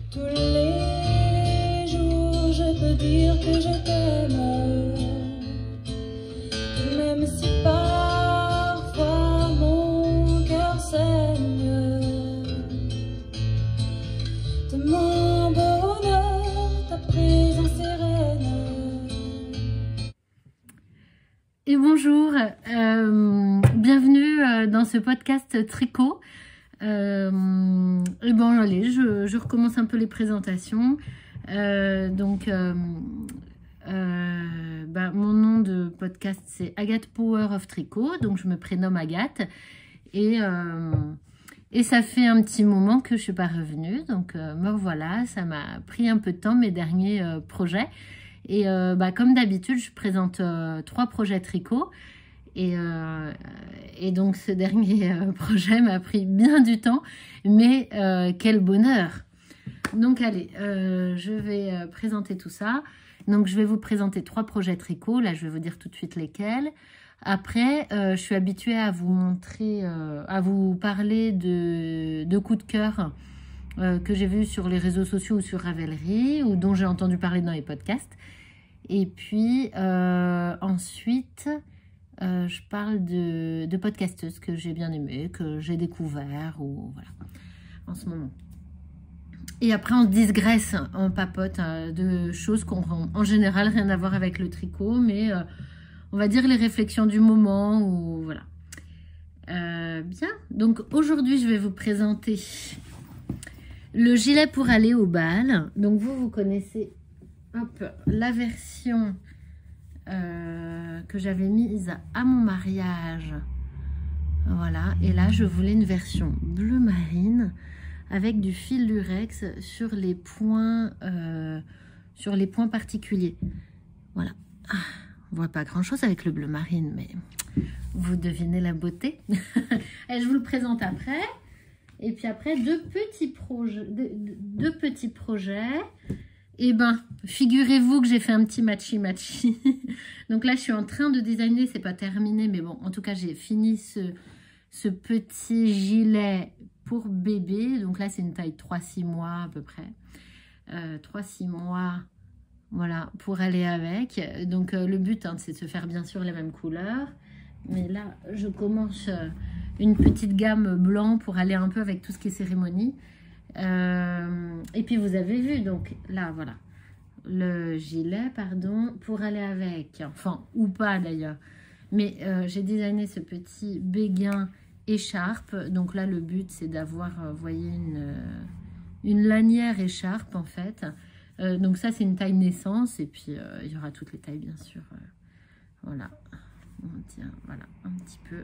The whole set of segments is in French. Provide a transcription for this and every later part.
Tous les jours, je peux dire que je t'aime, même si parfois mon cœur saigne. De mon bonheur, ta présence sereine. Et bonjour, bienvenue dans ce podcast tricot. Et bon, allez, je recommence un peu les présentations. Mon nom de podcast, c'est Agathe Power of Tricot. Donc, je me prénomme Agathe. Et ça fait un petit moment que je ne suis pas revenue. Donc, me revoilà. Ça m'a pris un peu de temps, mes derniers projets. Et comme d'habitude, je présente 3 projets tricot. Et donc, ce dernier projet m'a pris bien du temps, mais quel bonheur! Donc, allez, je vais présenter tout ça. Donc, je vais vous présenter 3 projets tricot. Là, je vais vous dire tout de suite lesquels. Après, je suis habituée à vous montrer, à vous parler de coups de cœur que j'ai vus sur les réseaux sociaux ou sur Ravelry, ou dont j'ai entendu parler dans les podcasts. Et puis, ensuite... je parle de podcasteuses que j'ai bien aimées, que j'ai découvert, ou voilà, en ce moment. Et après, on digresse, on papote de choses qui n'ont en général rien à voir avec le tricot, mais on va dire les réflexions du moment, ou voilà. Bien, donc aujourd'hui, je vais vous présenter le gilet pour aller au bal. Donc vous connaissez la version... que j'avais mise à mon mariage, voilà, et là je voulais une version bleu marine avec du fil lurex sur les points particuliers, voilà. On voit pas grand chose avec le bleu marine, mais vous devinez la beauté. Et je vous le présente après. Et puis après, deux petits projets. Eh ben, figurez-vous que j'ai fait un petit matchy-matchy. Donc là, je suis en train de designer, c'est pas terminé, mais bon, en tout cas, j'ai fini ce petit gilet pour bébé. Donc là, c'est une taille 3-6 mois à peu près. 3-6 mois, voilà, pour aller avec. Donc le but, c'est de se faire bien sûr les mêmes couleurs. Mais là, je commence une petite gamme blanc pour aller un peu avec tout ce qui est cérémonie. Et puis vous avez vu, donc là voilà le gilet, pardon, pour aller avec, enfin ou pas d'ailleurs, mais j'ai designé ce petit béguin écharpe. Donc là le but c'est d'avoir, vous voyez, une lanière écharpe en fait. Donc ça c'est une taille naissance, et puis il y aura toutes les tailles bien sûr. Voilà, on tient, voilà, un petit peu.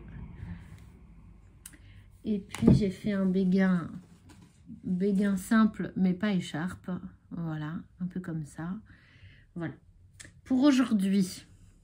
Et puis j'ai fait un béguin simple mais pas écharpe, voilà, un peu comme ça. Voilà pour aujourd'hui.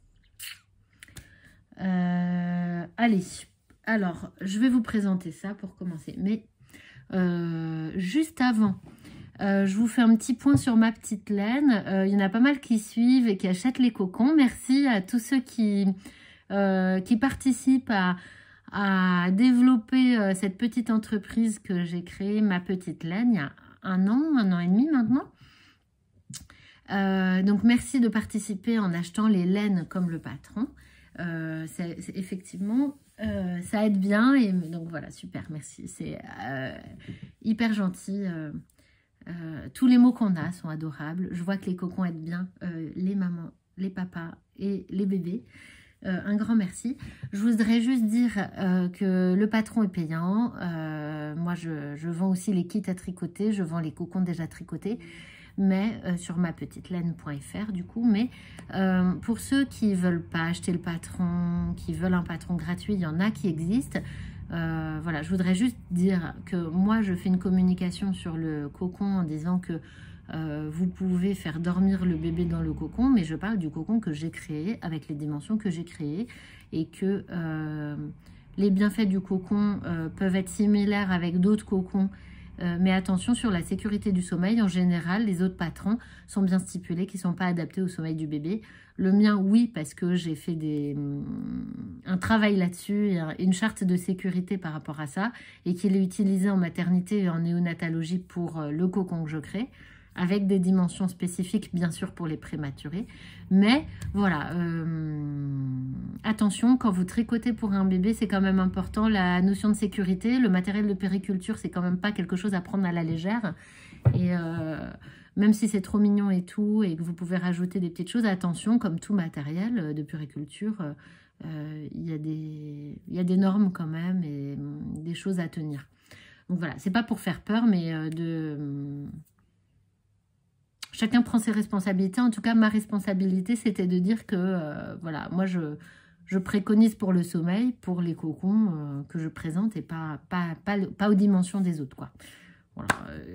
Allez, alors je vais vous présenter ça pour commencer, mais juste avant, je vous fais un petit point sur ma petite laine. Il y en a pas mal qui suivent et qui achètent les cocons. Merci à tous ceux qui participent à développer cette petite entreprise que j'ai créée, Ma Petite Laine, il y a un an et demi maintenant. Donc merci de participer en achetant les laines comme le patron. Effectivement, ça aide bien, et donc voilà, super, merci. C'est hyper gentil. Tous les mots qu'on a sont adorables. Je vois que les cocons aident bien les mamans, les papas et les bébés. Un grand merci. Je voudrais juste dire que le patron est payant. Moi, je vends aussi les kits à tricoter. Je vends les cocons déjà tricotés, mais sur mapetitelaine.fr du coup. Mais pour ceux qui veulent pas acheter le patron, qui veulent un patron gratuit, il y en a qui existent. Voilà, je voudrais juste dire que moi, je fais une communication sur le cocon en disant que vous pouvez faire dormir le bébé dans le cocon, mais je parle du cocon que j'ai créé avec les dimensions que j'ai créées, et que les bienfaits du cocon peuvent être similaires avec d'autres cocons Mais attention sur la sécurité du sommeil. En général, les autres patrons sont bien stipulés qui ne sont pas adaptés au sommeil du bébé. Le mien, oui, parce que j'ai fait un travail là-dessus, une charte de sécurité par rapport à ça, et qu'il est utilisé en maternité et en néonatologie pour le cocon que je crée, avec des dimensions spécifiques, bien sûr, pour les prématurés. Mais voilà, attention, quand vous tricotez pour un bébé, c'est quand même important la notion de sécurité. Le matériel de périculture, c'est quand même pas quelque chose à prendre à la légère. Et même si c'est trop mignon et tout, et que vous pouvez rajouter des petites choses, attention, comme tout matériel de puriculture, il y a des normes quand même et des choses à tenir. Donc voilà, c'est pas pour faire peur, mais chacun prend ses responsabilités. En tout cas, ma responsabilité, c'était de dire que, voilà, moi, je préconise pour le sommeil, pour les cocons que je présente et pas aux dimensions des autres, quoi. Voilà.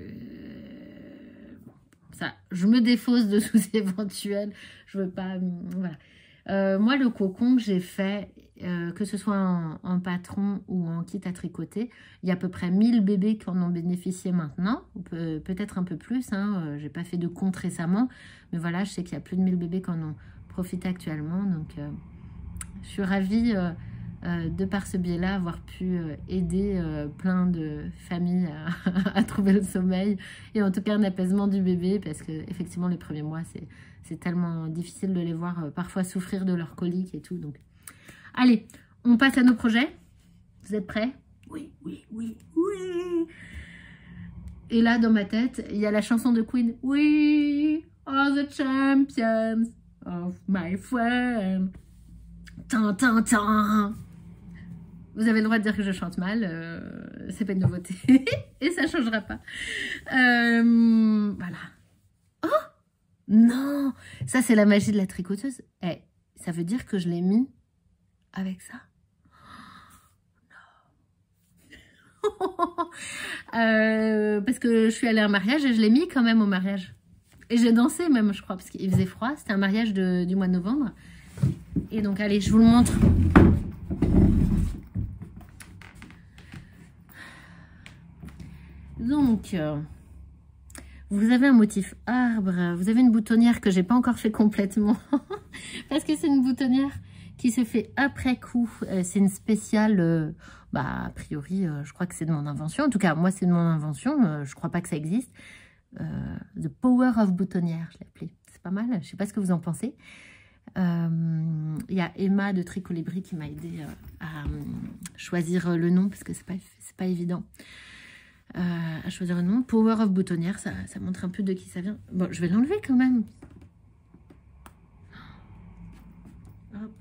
Ça, je me défausse de sous éventuels. Je veux pas... voilà. Moi, le cocon que j'ai fait, que ce soit en patron ou en kit à tricoter, il y a à peu près 1000 bébés qui en ont bénéficié maintenant, peut-être un peu plus, hein, j'ai pas fait de compte récemment, mais voilà, je sais qu'il y a plus de 1000 bébés qui en ont profité actuellement, donc je suis ravie de par ce biais-là avoir pu aider plein de familles à trouver le sommeil et en tout cas un apaisement du bébé, parce que effectivement les premiers mois c'est tellement difficile de les voir parfois souffrir de leur colique et tout. Donc allez, on passe à nos projets. Vous êtes prêts? Oui, oui, oui, oui. Et là dans ma tête il y a la chanson de Queen. We are the champions of my friend. Tan, tan, tan. Vous avez le droit de dire que je chante mal, c'est pas une nouveauté. Et ça changera pas. Voilà. Oh non, ça c'est la magie de la tricoteuse. Eh, ça veut dire que je l'ai mis avec ça. Non. Parce que je suis allée à un mariage et je l'ai mis quand même au mariage. Et j'ai dansé même, je crois, parce qu'il faisait froid. C'était un mariage du mois de novembre. Et donc, allez, je vous le montre. Donc, vous avez un motif arbre, vous avez une boutonnière que j'ai pas encore fait complètement, parce que c'est une boutonnière qui se fait après coup. C'est une spéciale, a priori, je crois que c'est de mon invention. En tout cas, moi, c'est de mon invention. Je crois pas que ça existe. The Power of Boutonnière, je l'ai appelé. C'est pas mal. Je sais pas ce que vous en pensez. Il y a Emma de Tricolibri qui m'a aidé à choisir le nom, parce que c'est pas évident. À choisir le nom. Power of Boutonnière, ça montre un peu de qui ça vient. Bon, je vais l'enlever quand même. Hop.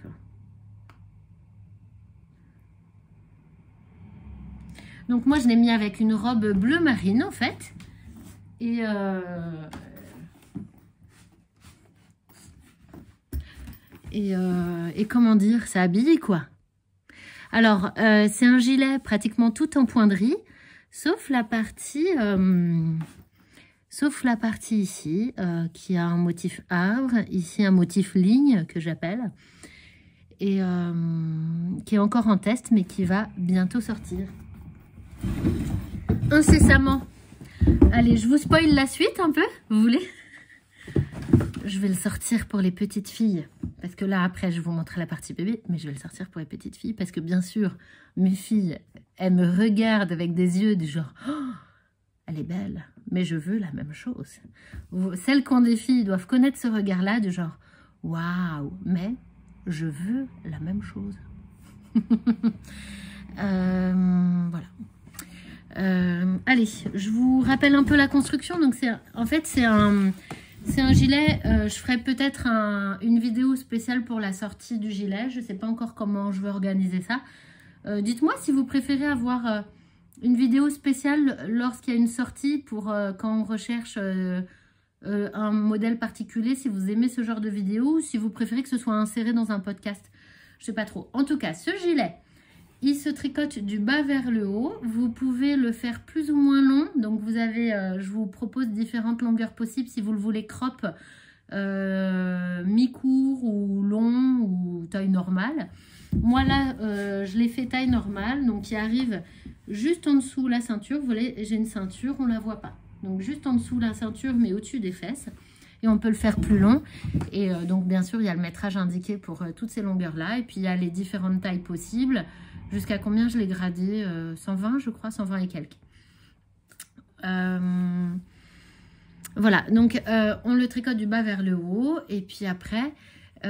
Donc moi, je l'ai mis avec une robe bleu marine, en fait. Et comment dire, ça habille, quoi. Alors, c'est un gilet pratiquement tout en poinderie. Sauf la partie ici, qui a un motif arbre, ici un motif ligne que j'appelle, et qui est encore en test, mais qui va bientôt sortir. Incessamment. Allez, je vous spoil la suite un peu, vous voulez? Je vais le sortir pour les petites filles, parce que là, après, je vous montrerai la partie bébé, mais je vais le sortir pour les petites filles, parce que bien sûr, mes filles, elles me regardent avec des yeux du genre oh, elle est belle, mais je veux la même chose. Celles qui ont des filles doivent connaître ce regard-là du genre waouh, mais je veux la même chose. Voilà. Allez, je vous rappelle un peu la construction. Donc en fait, c'est un gilet. Je ferai peut-être une vidéo spéciale pour la sortie du gilet. Je ne sais pas encore comment je veux organiser ça. Dites-moi si vous préférez avoir une vidéo spéciale lorsqu'il y a une sortie pour quand on recherche un modèle particulier, si vous aimez ce genre de vidéo, ou si vous préférez que ce soit inséré dans un podcast. Je ne sais pas trop. En tout cas, ce gilet, il se tricote du bas vers le haut. Vous pouvez le faire plus ou moins long. Donc, vous avez, je vous propose différentes longueurs possibles si vous le voulez crop, mi-court ou long ou taille normale. Moi, là, je l'ai fait taille normale. Donc, il arrive juste en dessous la ceinture. Vous voyez, j'ai une ceinture, on la voit pas. Donc juste en dessous la ceinture, mais au-dessus des fesses. Et on peut le faire plus long. Et donc bien sûr, il y a le métrage indiqué pour toutes ces longueurs-là. Et puis il y a les différentes tailles possibles. Jusqu'à combien je l'ai gradé 120, je crois, 120 et quelques. Voilà, donc on le tricote du bas vers le haut. Et puis après, on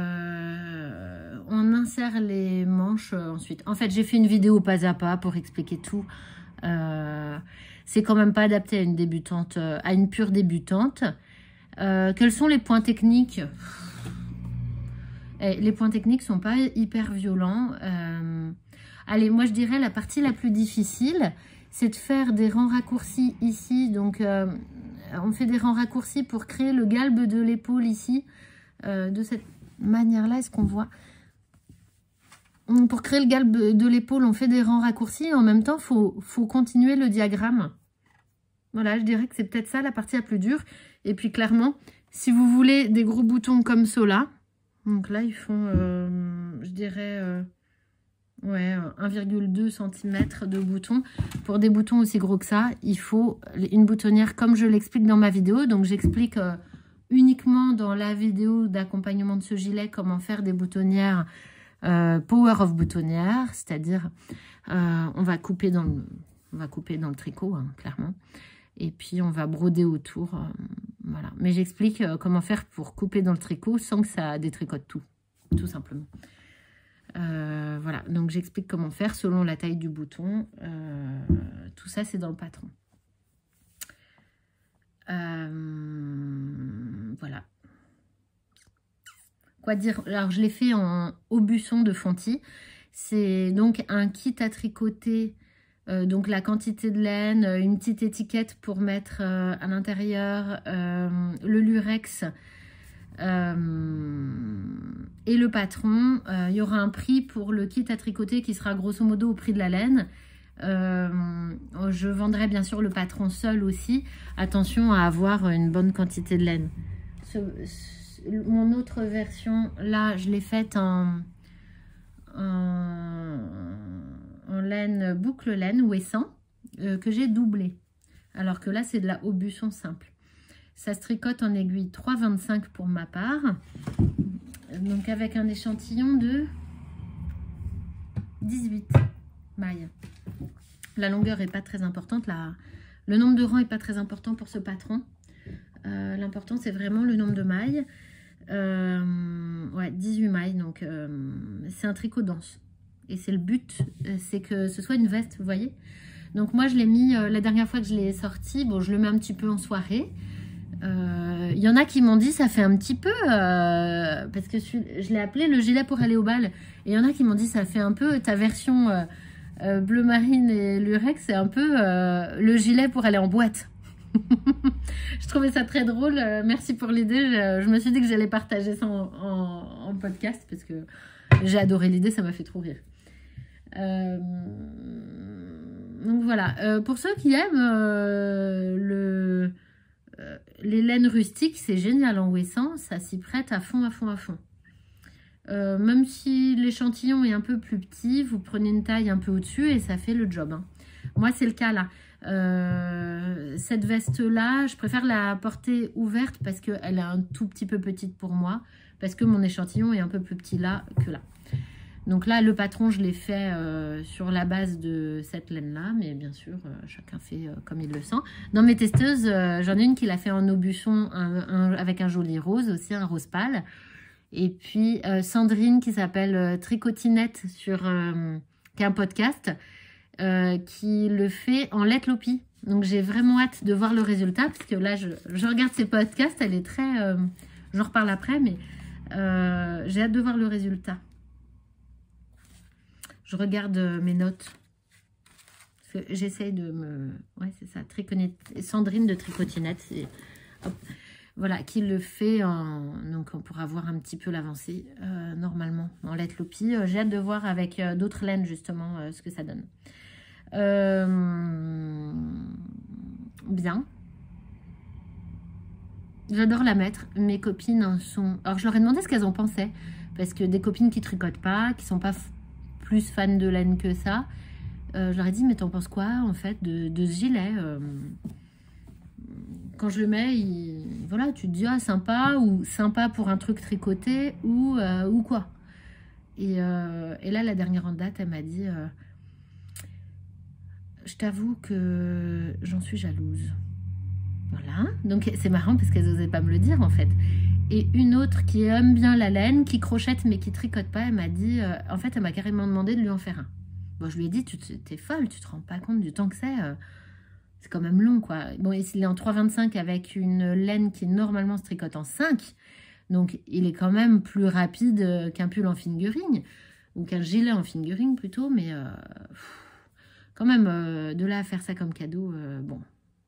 insère les manches ensuite. En fait, j'ai fait une vidéo pas à pas pour expliquer tout. C'est quand même pas adapté à une débutante, à une pure débutante. Quels sont les points techniques? Les points techniques sont pas hyper violents. Allez, moi je dirais la partie la plus difficile, c'est de faire des rangs raccourcis ici. Donc on fait des rangs raccourcis pour créer le galbe de l'épaule ici, de cette manière-là. Est-ce qu'on voit? Pour créer le galbe de l'épaule, on fait des rangs raccourcis et en même temps, faut continuer le diagramme. Voilà, je dirais que c'est peut-être ça la partie la plus dure. Et puis clairement, si vous voulez des gros boutons comme ceux-là, donc là ils font, je dirais, ouais, 1,2 cm de boutons. Pour des boutons aussi gros que ça, il faut une boutonnière comme je l'explique dans ma vidéo. Donc j'explique uniquement dans la vidéo d'accompagnement de ce gilet comment faire des boutonnières Power of boutonnière, c'est-à-dire on va couper dans le tricot, hein, clairement. Et puis, on va broder autour. Voilà. Mais j'explique comment faire pour couper dans le tricot sans que ça détricote tout simplement. Voilà. Donc, j'explique comment faire selon la taille du bouton. Tout ça, c'est dans le patron. Voilà. Quoi dire? Alors, je l'ai fait en aubusson de Fonty. C'est donc un kit à tricoter. Donc la quantité de laine, une petite étiquette pour mettre à l'intérieur, le lurex et le patron. Il y aura un prix pour le kit à tricoter qui sera grosso modo au prix de la laine. Je vendrai bien sûr le patron seul aussi. Attention à avoir une bonne quantité de laine. Mon autre version, là, je l'ai faite en laine, boucle laine ouessant, que j'ai doublé. Alors que là, c'est de la aubusson simple. Ça se tricote en aiguille 3,25 pour ma part. Donc avec un échantillon de 18 mailles. La longueur n'est pas très importante. Le nombre de rangs n'est pas très important pour ce patron. L'important, c'est vraiment le nombre de mailles. Ouais, 18 mailles. Donc, c'est un tricot dense. Et c'est le but, c'est que ce soit une veste, vous voyez. Donc moi, je l'ai mis, la dernière fois que je l'ai sorti, bon, je le mets un petit peu en soirée. Il y en a qui m'ont dit, ça fait un petit peu, parce que je l'ai appelé le gilet pour aller au bal. Et il y en a qui m'ont dit, ça fait un peu, ta version bleu marine et lurex, c'est un peu le gilet pour aller en boîte. Je trouvais ça très drôle, merci pour l'idée. Je me suis dit que j'allais partager ça en podcast, parce que j'ai adoré l'idée, ça m'a fait trop rire. Donc voilà, pour ceux qui aiment les laines rustiques, c'est génial en ouessant, ça s'y prête à fond, à fond, à fond. Même si l'échantillon est un peu plus petit, vous prenez une taille un peu au-dessus et ça fait le job, hein. Moi, c'est le cas là. Cette veste-là, je préfère la porter ouverte parce qu'elle est un tout petit peu petite pour moi, parce que mon échantillon est un peu plus petit là que là. Donc là, le patron, je l'ai fait sur la base de cette laine-là, mais bien sûr, chacun fait comme il le sent. Dans mes testeuses, j'en ai une qui l'a fait en aubusson avec un joli rose, aussi un rose pâle. Et puis Sandrine qui s'appelle Tricotinette, qui a un podcast, qui le fait en Let Lopi. Donc j'ai vraiment hâte de voir le résultat, parce que là, je regarde ses podcasts, elle est très... j'en reparle après, mais j'ai hâte de voir le résultat. Je regarde mes notes. J'essaye de me... Ouais, c'est ça. Sandrine de Tricotinette. Voilà, qui le fait en... Donc, on pourra voir un petit peu l'avancée, normalement, en Let Lopi. J'ai hâte de voir avec d'autres laines, justement, ce que ça donne. Bien. J'adore la mettre. Mes copines en sont... Alors, je leur ai demandé ce qu'elles en pensaient. Parce que des copines qui tricotent pas, qui sont pas... plus fan de laine que ça, Je leur ai dit, mais t'en penses quoi en fait de ce gilet quand je le mets, voilà, tu te dis, ah, sympa, ou sympa pour un truc tricoté, ou quoi. Et là, la dernière en date, elle m'a dit, je t'avoue que j'en suis jalouse. Voilà, donc c'est marrant parce qu'elles n'osaient pas me le dire en fait. Et une autre qui aime bien la laine, qui crochette mais qui tricote pas, elle m'a dit, en fait, elle m'a carrément demandé de lui en faire un. Bon, je lui ai dit, t'es folle, tu te rends pas compte du temps que c'est quand même long, quoi. Bon, il est en 3,25 avec une laine qui normalement se tricote en 5. Donc, il est quand même plus rapide qu'un pull en fingering. Ou qu'un gilet en fingering, plutôt. Mais quand même, de là à faire ça comme cadeau, bon.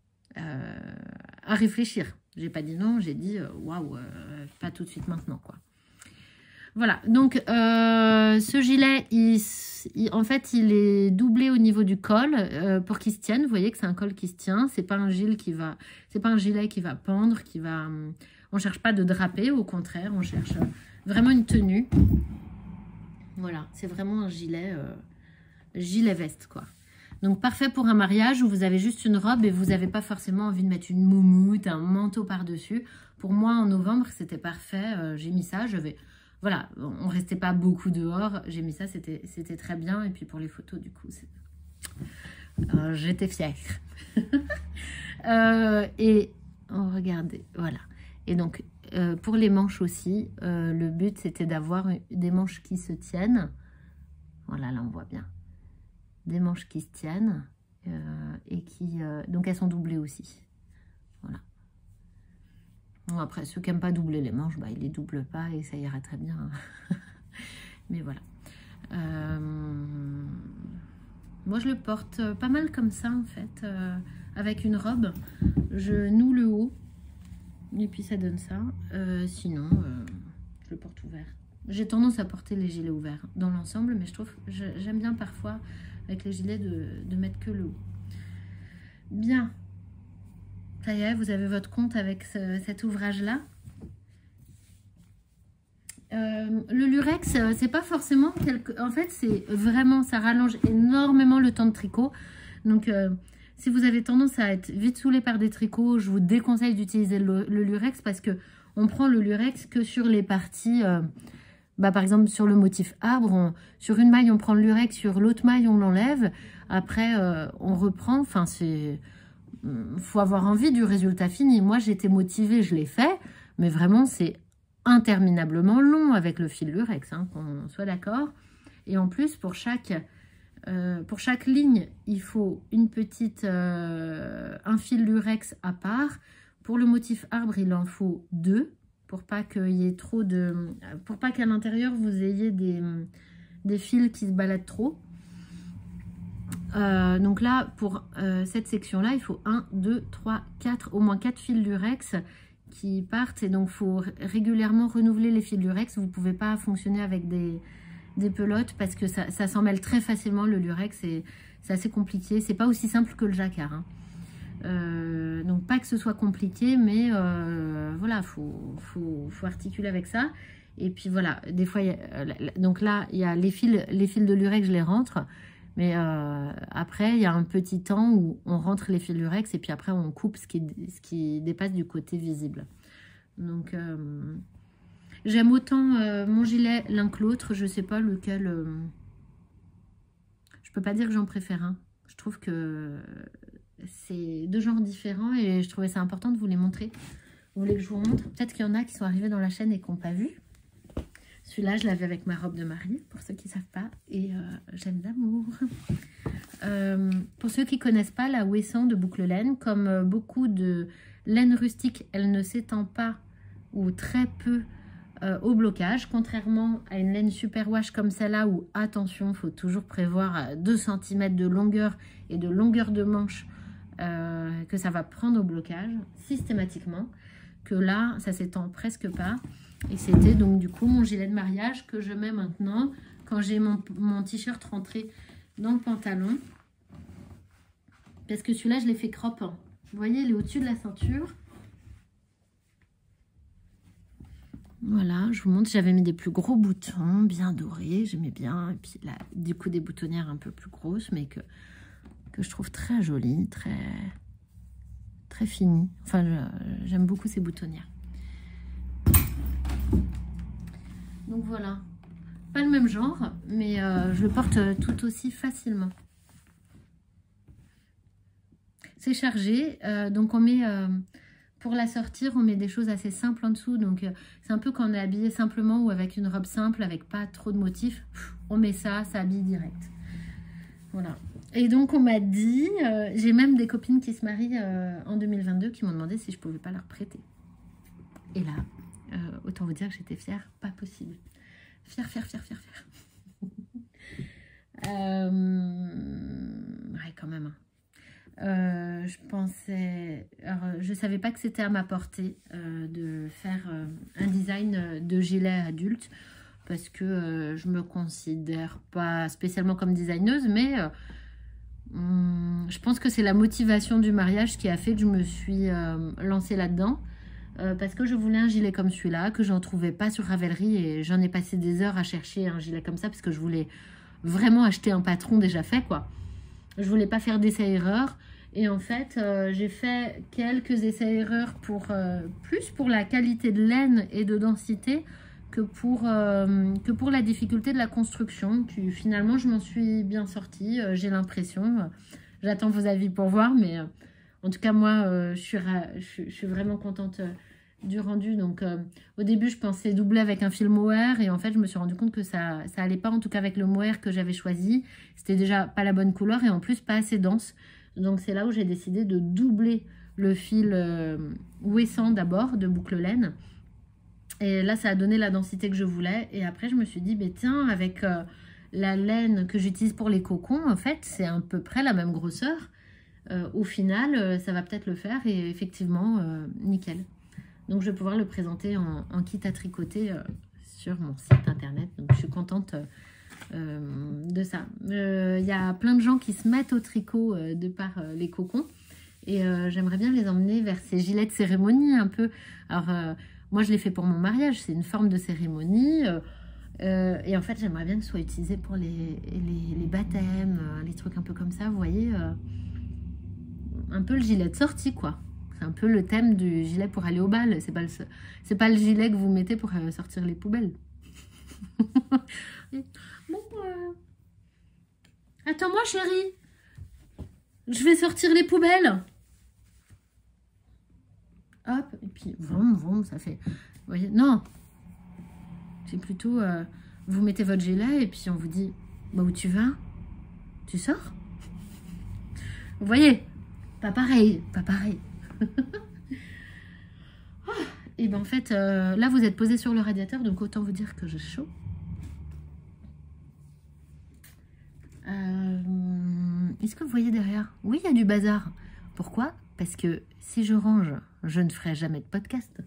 À réfléchir. J'ai pas dit non, j'ai dit, waouh, pas tout de suite maintenant, quoi. Voilà, donc ce gilet, en fait, il est doublé au niveau du col pour qu'il se tienne. Vous voyez que c'est un col qui se tient. C'est pas un gilet qui va, c'est pas un gilet qui va pendre, qui va. On cherche pas de draper, au contraire, on cherche vraiment une tenue. Voilà, c'est vraiment un gilet, gilet veste, quoi. Donc parfait pour un mariage où vous avez juste une robe et vous n'avez pas forcément envie de mettre une moumoute, un manteau par-dessus. Pour moi, en novembre, c'était parfait. J'ai mis ça, voilà, on restait pas beaucoup dehors. J'ai mis ça, c'était très bien. Et puis pour les photos, du coup, j'étais fière. Et regardez, voilà. Et donc, pour les manches aussi, le but, c'était d'avoir des manches qui se tiennent. Voilà, là, on voit bien. Des manches qui se tiennent et qui... donc, elles sont doublées aussi. Voilà. Bon, après, ceux qui n'aiment pas doubler les manches, bah, ils les doublent pas et ça ira très bien. Mais voilà. Moi, je le porte pas mal comme ça, en fait. Avec une robe, je noue le haut. Et puis, ça donne ça. Sinon, je le porte ouvert. J'ai tendance à porter les gilets ouverts dans l'ensemble, mais je trouve j'aime bien parfois, avec les gilets, de mettre que le haut. Bien. Ça y est, vous avez votre compte avec cet ouvrage-là. Le lurex, c'est pas forcément en fait, c'est vraiment, ça rallonge énormément le temps de tricot. Donc, si vous avez tendance à être vite saoulé par des tricots, je vous déconseille d'utiliser le lurex parce que on prend le lurex que sur les parties, par exemple sur le motif arbre, sur une maille on prend le lurex, sur l'autre maille on l'enlève. Après, on reprend. Enfin, faut avoir envie du résultat fini. Moi, j'étais motivée, je l'ai fait, mais vraiment, c'est interminablement long avec le fil lurex, hein, qu'on soit d'accord. Et en plus, pour chaque ligne, il faut un fil lurex à part. Pour le motif arbre, il en faut 2 pour pas qu'il y ait trop pour pas qu'à l'intérieur vous ayez des fils qui se baladent trop. Donc là, pour cette section-là, il faut 1, 2, 3, 4, au moins 4 fils lurex qui partent. Et donc, il faut régulièrement renouveler les fils lurex. Vous ne pouvez pas fonctionner avec des pelotes parce que ça s'en mêle très facilement, le lurex. C'est assez compliqué. C'est pas aussi simple que le jacquard, hein. Donc, pas que ce soit compliqué, mais voilà, faut articuler avec ça. Et puis, voilà, des fois, donc là, il y a les fils de lurex, je les rentre. Mais après, il y a un petit temps où on rentre les fils lurex et puis après, on coupe ce qui dépasse du côté visible. Donc, j'aime autant mon gilet l'un que l'autre. Je ne sais pas lequel... je peux pas dire que j'en préfère un. Je trouve que c'est 2 genres différents et je trouvais ça important de vous les montrer. Vous voulez que je vous montre? Peut-être qu'il y en a qui sont arrivés dans la chaîne et qui n'ont pas vu. Celui-là, je l'avais avec ma robe de mariée, pour ceux qui ne savent pas. Et j'aime d'amour. Pour ceux qui ne connaissent pas, la Ouessant de boucle laine, comme beaucoup de laine rustique, elle ne s'étend pas ou très peu au blocage. Contrairement à une laine superwash comme celle-là, où, attention, il faut toujours prévoir 2 cm de longueur et de longueur de manche que ça va prendre au blocage, systématiquement. Que là, ça s'étend presque pas. Et c'était donc du coup mon gilet de mariage que je mets maintenant quand j'ai mon t-shirt rentré dans le pantalon. Parce que celui-là, je l'ai fait crop. Vous voyez, il est au-dessus de la ceinture. Voilà, je vous montre, j'avais mis des plus gros boutons, bien dorés, j'aimais bien. Et puis là, du coup, des boutonnières un peu plus grosses, mais que je trouve très jolies, très finies. Enfin, j'aime beaucoup ces boutonnières. Donc voilà, pas le même genre, mais je le porte tout aussi facilement. C'est chargé, donc on met... pour la sortir, on met des choses assez simples en dessous. Donc, c'est un peu quand on est habillé simplement ou avec une robe simple, avec pas trop de motifs. On met ça, ça habille direct. Voilà. Et donc, on m'a dit... j'ai même des copines qui se marient en 2022 qui m'ont demandé si je pouvais pas leur prêter. Et là, autant vous dire que j'étais fière. Pas possible. Fière. Ouais, quand même. Je pensais... Alors, je savais pas que c'était à ma portée de faire un design de gilet adulte parce que je me considère pas spécialement comme designeuse, mais je pense que c'est la motivation du mariage qui a fait que je me suis lancée là-dedans parce que je voulais un gilet comme celui-là, que j'en trouvais pas sur Ravelry et j'en ai passé des heures à chercher un gilet comme ça parce que je voulais vraiment acheter un patron déjà fait, quoi. Je voulais pas faire d'essais-erreurs. Et en fait, j'ai fait quelques essais-erreurs plus pour la qualité de laine et de densité que pour la difficulté de la construction. Puis finalement, je m'en suis bien sortie, j'ai l'impression. J'attends vos avis pour voir, mais en tout cas, moi, je suis vraiment contente du rendu. Donc, au début, je pensais doubler avec un fil mohair et en fait, je me suis rendu compte que ça allait pas, en tout cas avec le mohair que j'avais choisi. C'était déjà pas la bonne couleur et en plus pas assez dense. Donc, c'est là où j'ai décidé de doubler le fil ouessant d'abord, de boucle laine. Et là, ça a donné la densité que je voulais. Et après, je me suis dit, tiens, avec la laine que j'utilise pour les cocons, en fait, c'est à peu près la même grosseur. Au final, ça va peut-être le faire. Et effectivement, nickel. Donc, je vais pouvoir le présenter en kit à tricoter sur mon site internet. Donc, je suis contente de ça. Il y a plein de gens qui se mettent au tricot de par les cocons. Et j'aimerais bien les emmener vers ces gilets de cérémonie un peu. Alors, moi, je l'ai fait pour mon mariage. C'est une forme de cérémonie. Et en fait, j'aimerais bien que ce soit utilisé pour les baptêmes, les trucs un peu comme ça. Vous voyez, un peu le gilet de sortie, quoi. C'est un peu le thème du gilet pour aller au bal. C'est pas le gilet que vous mettez pour sortir les poubelles. Bon, attends-moi, chérie. Je vais sortir les poubelles. Hop, et puis vroom, vroom, ça fait... Vous voyez, non. C'est plutôt... vous mettez votre gilet et puis on vous dit... Bah, où tu vas? Tu sors? Vous voyez? Pas pareil, pas pareil. Et ben en fait, là, vous êtes posé sur le radiateur, donc autant vous dire que j'ai chaud. Est-ce que vous voyez derrière? Oui, il y a du bazar. Pourquoi? Parce que si je range, je ne ferai jamais de podcast.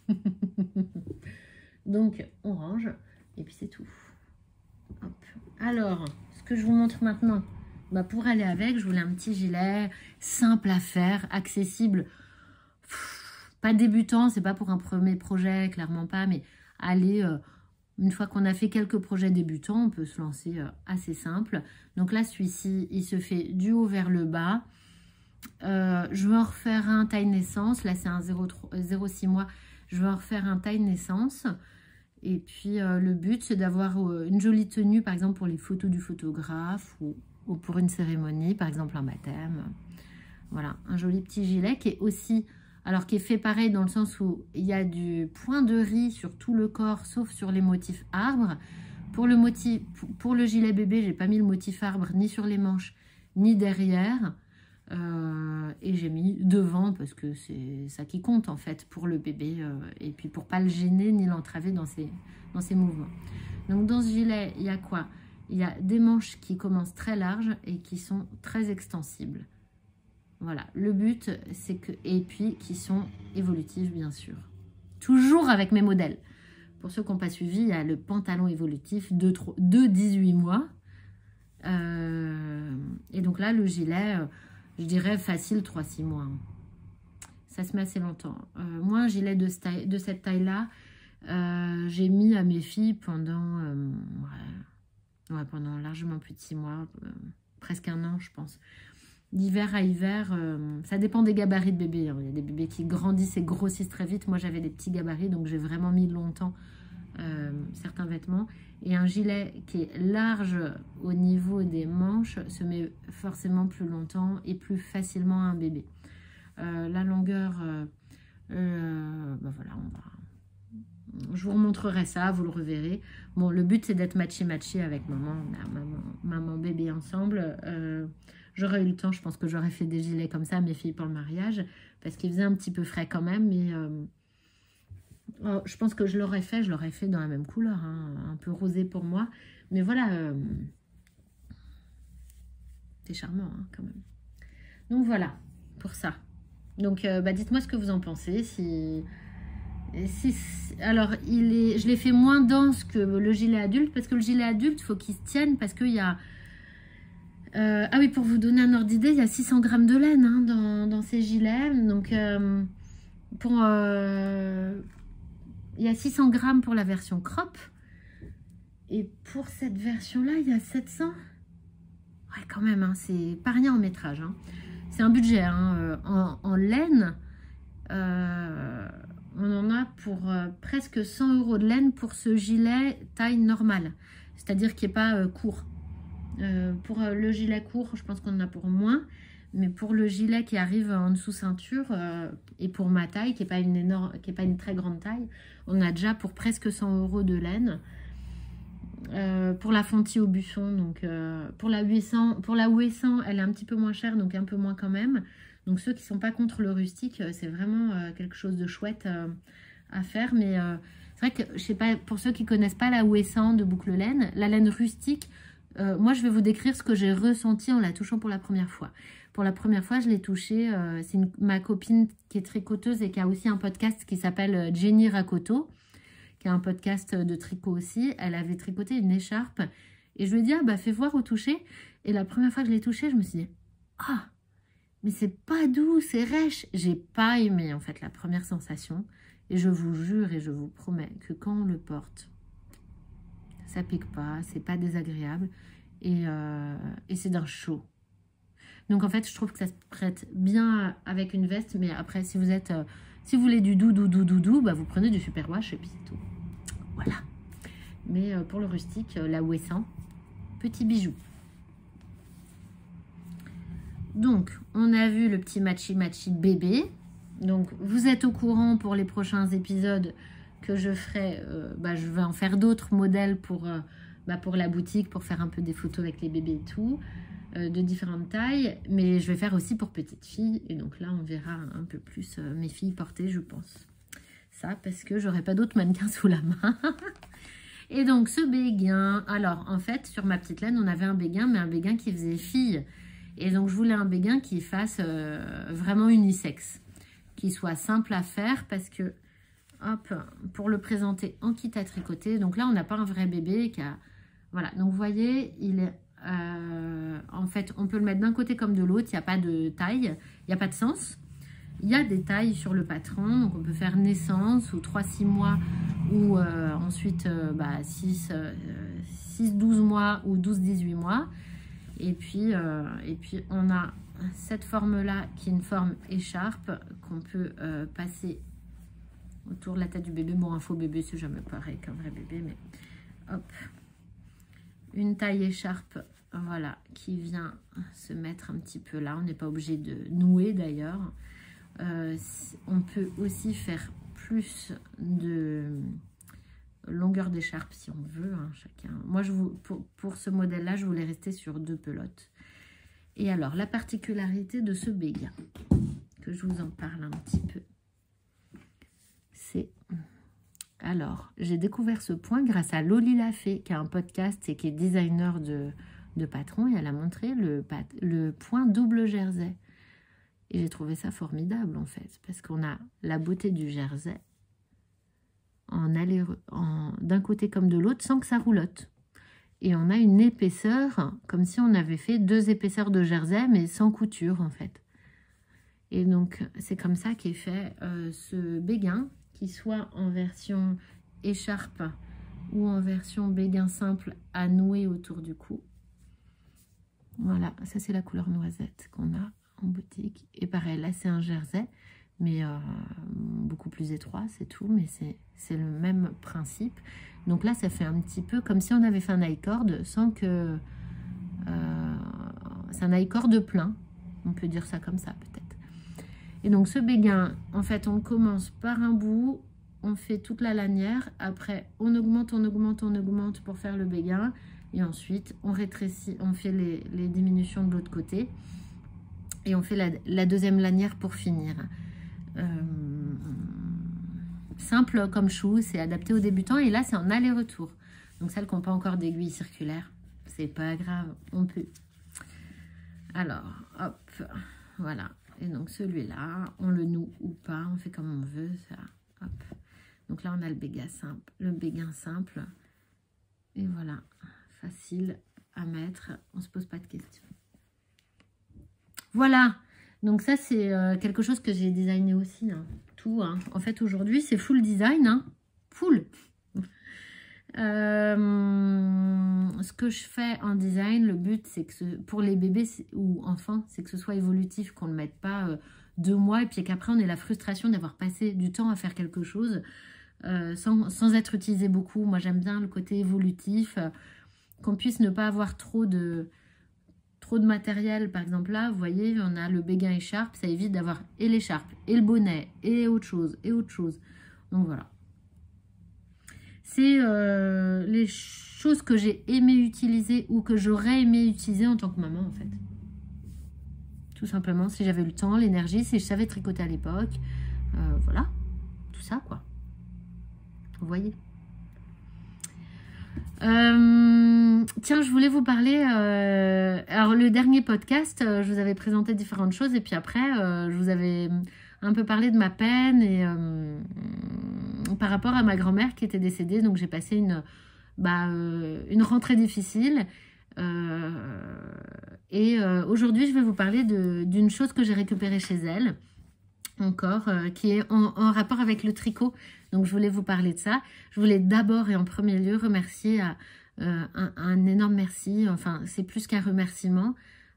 Donc, on range et puis c'est tout. Hop. Alors, ce que je vous montre maintenant, pour aller avec, je voulais un petit gilet simple à faire, accessible. Pas débutant, c'est pas pour un premier projet, clairement pas, mais allez... Une fois qu'on a fait quelques projets débutants, on peut se lancer assez simple. Donc là, celui-ci, il se fait du haut vers le bas. Je vais en refaire un taille naissance. Là, c'est un 0,6 mois. Je vais en refaire un taille naissance. Et puis, le but, c'est d'avoir une jolie tenue, par exemple, pour les photos du photographe ou pour une cérémonie, par exemple, un baptême. Voilà, un joli petit gilet qui est aussi... Alors, qui est fait pareil dans le sens où il y a du point de riz sur tout le corps, sauf sur les motifs arbres. Pour le gilet bébé, j'ai pas mis le motif arbre ni sur les manches, ni derrière. Et j'ai mis devant parce que c'est ça qui compte en fait pour le bébé. Et puis pour pas le gêner ni l'entraver dans ses mouvements. Donc dans ce gilet, il y a quoi? Il y a des manches qui commencent très larges et qui sont très extensibles. Voilà, le but, c'est que... Et puis, qui sont évolutives, bien sûr. Toujours avec mes modèles. Pour ceux qui n'ont pas suivi, il y a le pantalon évolutif de 18 mois. Et donc là, le gilet, je dirais facile 3-6 mois. Ça se met assez longtemps. Moi, un gilet de cette taille-là, J'ai mis à mes filles pendant, pendant largement plus de 6 mois, presque 1 an, je pense. D'hiver à hiver, ça dépend des gabarits de bébés. Hein. Il y a des bébés qui grandissent et grossissent très vite. Moi, j'avais des petits gabarits, donc j'ai vraiment mis longtemps certains vêtements. Et un gilet qui est large au niveau des manches se met forcément plus longtemps et plus facilement à un bébé. La longueur, voilà, je vous remontrerai ça, vous le reverrez. Bon, le but c'est d'être matchy avec maman, bébé ensemble. J'aurais eu le temps, je pense que j'aurais fait des gilets comme ça à mes filles pour le mariage, parce qu'il faisait un petit peu frais quand même, mais je pense que je l'aurais fait dans la même couleur, hein, un peu rosé pour moi. Mais voilà, c'est charmant hein, quand même. Donc voilà, pour ça. Donc dites-moi ce que vous en pensez. Alors, je l'ai fait moins dense que le gilet adulte, parce que le gilet adulte, il faut qu'il se tienne, parce qu'il y a... ah oui, pour vous donner un ordre d'idée, il y a 600 grammes de laine hein, dans ces gilets. Donc, il y a 600 grammes pour la version crop. Et pour cette version-là, il y a 700. Ouais, quand même, hein, c'est pas rien en métrage. Hein. C'est un budget. Hein, en laine, on en a pour presque 100 € de laine pour ce gilet taille normale. C'est-à-dire qu'il n'est pas court. Pour le gilet court, je pense qu'on en a pour moins. Mais pour le gilet qui arrive en dessous ceinture et pour ma taille, qui n'est pas une très grande taille, on a déjà pour presque 100 € de laine. Pour la Fonty au buisson, donc pour la Ouessant, elle est un petit peu moins chère, donc un peu moins quand même. Donc ceux qui ne sont pas contre le rustique, c'est vraiment quelque chose de chouette à faire. Mais c'est vrai que, je sais pas, pour ceux qui ne connaissent pas la Ouessant de boucle laine, la laine rustique, moi je vais vous décrire ce que j'ai ressenti en la touchant pour la première fois. Pour la première fois, je l'ai touchée, c'est ma copine qui est tricoteuse et qui a aussi un podcast qui s'appelle Jenny Rakoto, qui a un podcast de tricot aussi. Elle avait tricoté une écharpe et je lui ai dit, ah bah fais voir au toucher. Et la première fois que je l'ai touchée, je me suis dit, ah, mais c'est pas doux, c'est rêche. J'ai pas aimé en fait la première sensation. Et je vous jure et je vous promets que quand on le porte, ça pique pas, c'est pas désagréable et c'est d'un chaud. Donc en fait, je trouve que ça se prête bien avec une veste, mais après, si vous voulez du doudou, bah, vous prenez du superwash et puis c'est tout. Voilà. Mais pour le rustique, la Ouessant, petit bijou. Donc, on a vu le petit matchy bébé. Donc, vous êtes au courant pour les prochains épisodes que je ferai. Je vais en faire d'autres modèles pour la boutique, pour faire un peu des photos avec les bébés et tout. De différentes tailles, mais je vais faire aussi pour petites filles, et donc là on verra un peu plus mes filles porter, je pense, ça parce que j'aurai pas d'autres mannequins sous la main. Et donc ce béguin, alors en fait sur ma petite laine on avait un béguin, mais un béguin qui faisait fille, et donc je voulais un béguin qui fasse vraiment unisexe, qui soit simple à faire, parce que hop, pour le présenter en kit à tricoter, donc là on n'a pas un vrai bébé qui a, voilà, donc vous voyez, il est en fait, on peut le mettre d'un côté comme de l'autre. Il n'y a pas de taille, il n'y a pas de sens. Il y a des tailles sur le patron. Donc, on peut faire naissance ou 3-6 mois ou ensuite 6-12 mois ou 12-18 mois. Et puis, on a cette forme-là qui est une forme écharpe qu'on peut passer autour de la tête du bébé. Bon, un faux bébé, c'est jamais pareil qu'un vrai bébé, mais hop. Une taille écharpe, voilà, qui vient se mettre un petit peu là. On n'est pas obligé de nouer d'ailleurs. On peut aussi faire plus de longueur d'écharpe si on veut, hein, chacun. Moi, pour ce modèle-là, je voulais rester sur 2 pelotes. Et alors, la particularité de ce béguin, que je vous en parle un petit peu, c'est... Alors, j'ai découvert ce point grâce à Loli Lafay, qui a un podcast et qui est designer de patron, et elle a montré le point double jersey. Et j'ai trouvé ça formidable, en fait, parce qu'on a la beauté du jersey d'un côté comme de l'autre, sans que ça roulotte. Et on a une épaisseur, comme si on avait fait 2 épaisseurs de jersey, mais sans couture, en fait. Et donc, c'est comme ça qu'est fait ce béguin, qui soit en version écharpe ou en version béguin simple à nouer autour du cou. Voilà, ça c'est la couleur noisette qu'on a en boutique. Et pareil, là c'est un jersey, mais beaucoup plus étroit, c'est tout. Mais c'est le même principe. Donc là, ça fait un petit peu comme si on avait fait un high-cord sans que... c'est un high-cord plein. On peut dire ça comme ça peut-être. Et donc ce béguin, en fait, on commence par un bout, on fait toute la lanière. Après, on augmente, on augmente, on augmente pour faire le béguin. Et ensuite, on rétrécit, on fait les diminutions de l'autre côté. Et on fait la deuxième lanière pour finir. Simple comme chou, c'est adapté aux débutants. Et là, c'est en aller-retour. Donc, celles qui n'ont pas encore d'aiguille circulaire, c'est pas grave, on peut. Alors, hop, voilà. Et donc, celui-là, on le noue ou pas, on fait comme on veut. Ça, hop. Donc là, on a le béguin simple. Et voilà. Facile à mettre, on se pose pas de questions. Voilà, donc ça c'est quelque chose que j'ai designé aussi, hein. Tout, hein. En fait aujourd'hui c'est full design, hein. Full. Ce que je fais en design, le but c'est que pour les bébés ou enfants, c'est que ce soit évolutif, qu'on ne le mette pas 2 mois et puis qu'après on ait la frustration d'avoir passé du temps à faire quelque chose sans être utilisé beaucoup. Moi j'aime bien le côté évolutif, qu'on puisse ne pas avoir trop de matériel. Par exemple là, vous voyez, on a le béguin écharpe, ça évite d'avoir et l'écharpe, et le bonnet, et autre chose, et autre chose. Donc voilà. C'est les choses que j'ai aimé utiliser ou que j'aurais aimé utiliser en tant que maman, en fait. Tout simplement, si j'avais le temps, l'énergie, si je savais tricoter à l'époque. Voilà, tout ça, quoi. Vous voyez. Tiens, je voulais vous parler, alors le dernier podcast, je vous avais présenté différentes choses et puis après, je vous avais un peu parlé de ma peine et par rapport à ma grand-mère qui était décédée, donc j'ai passé une rentrée difficile et aujourd'hui, je vais vous parler d'une chose que j'ai récupérée chez elle, encore, qui est en rapport avec le tricot. Donc, je voulais vous parler de ça. Je voulais d'abord et en premier lieu remercier un énorme merci. Enfin, c'est plus qu'un remerciement.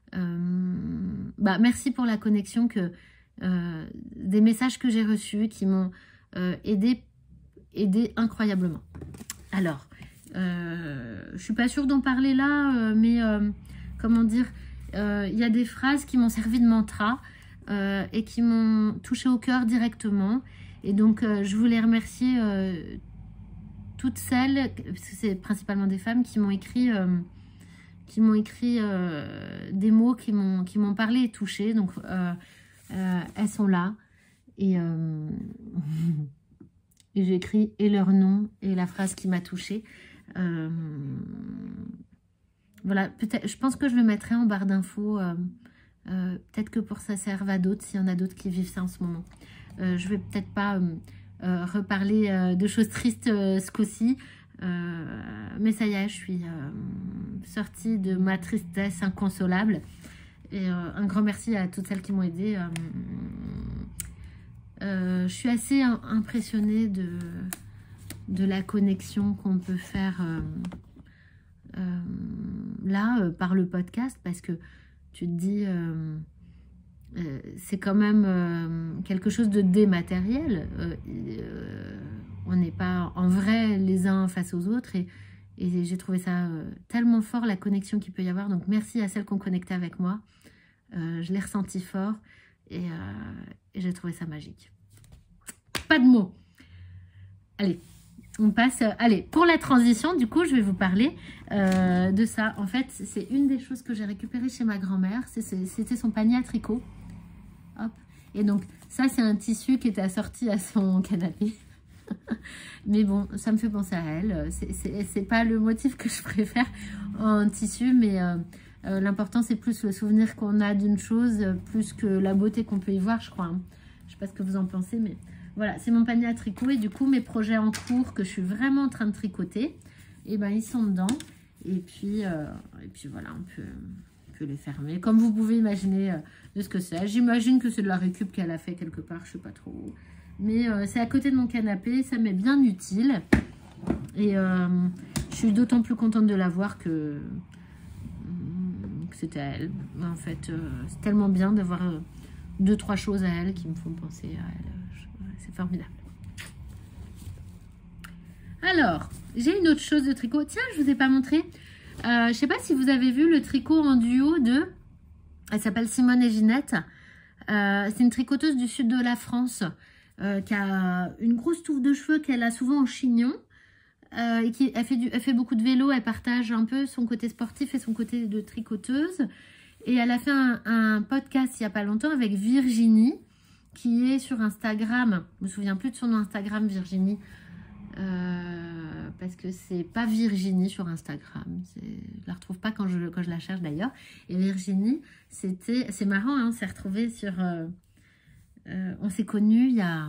Merci pour la connexion, des messages que j'ai reçus qui m'ont aidé incroyablement. Alors, je suis pas sûre d'en parler là, mais comment dire, il y a des phrases qui m'ont servi de mantra et qui m'ont touché au cœur directement. Et donc, je voulais remercier toutes celles, parce que c'est principalement des femmes, qui m'ont écrit des mots qui m'ont parlé et touché. Donc, elles sont là. Et j'écris et leur nom et la phrase qui m'a touchée. Voilà, peut-être, je pense que je le mettrai en barre d'infos. Peut-être que pour ça serve à d'autres, s'il y en a d'autres qui vivent ça en ce moment. Je vais peut-être pas reparler de choses tristes ce coup-ci, mais ça y est, je suis sortie de ma tristesse inconsolable. Et un grand merci à toutes celles qui m'ont aidée. Je suis assez impressionnée de la connexion qu'on peut faire là par le podcast, parce que tu te dis c'est quand même quelque chose de dématériel. On n'est pas en vrai les uns face aux autres et j'ai trouvé ça tellement fort, la connexion qu'il peut y avoir. Donc merci à celles qui ont connecté avec moi. Je l'ai ressenti fort et j'ai trouvé ça magique. Pas de mots. Allez, on passe. Allez, pour la transition, du coup, je vais vous parler de ça. En fait, c'est une des choses que j'ai récupérées chez ma grand-mère. C'était son panier à tricot. Hop. Et donc, ça, c'est un tissu qui était assorti à son canapé. Mais bon, ça me fait penser à elle. C'est pas le motif que je préfère en tissu, mais l'important, c'est plus le souvenir qu'on a d'une chose, plus que la beauté qu'on peut y voir, je crois. Hein. Je sais pas ce que vous en pensez, mais voilà, c'est mon panier à tricot. Et du coup, mes projets en cours que je suis vraiment en train de tricoter, et ben, ils sont dedans. Et puis voilà, on peut les fermer. Comme vous pouvez imaginer de ce que c'est. J'imagine que c'est de la récup qu'elle a fait quelque part, je sais pas trop. Mais c'est à côté de mon canapé, ça m'est bien utile. Et je suis d'autant plus contente de la voir que c'était à elle. En fait, c'est tellement bien d'avoir 2-3 choses à elle qui me font penser à elle. C'est formidable. Alors, j'ai une autre chose de tricot. Tiens, je ne vous ai pas montré. Je ne sais pas si vous avez vu le tricot en duo de... Elle s'appelle Simone et Ginette. C'est une tricoteuse du sud de la France qui a une grosse touffe de cheveux qu'elle a souvent en chignon. Et elle fait beaucoup de vélo. Elle partage un peu son côté sportif et son côté de tricoteuse. Et elle a fait un podcast il n'y a pas longtemps avec Virginie, qui est sur Instagram. Je ne me souviens plus de son nom Instagram, Virginie. Parce que c'est pas Virginie sur Instagram. Je la retrouve pas quand je la cherche d'ailleurs. Et Virginie, c'est marrant, hein, on s'est retrouvés sur... on s'est connus il y a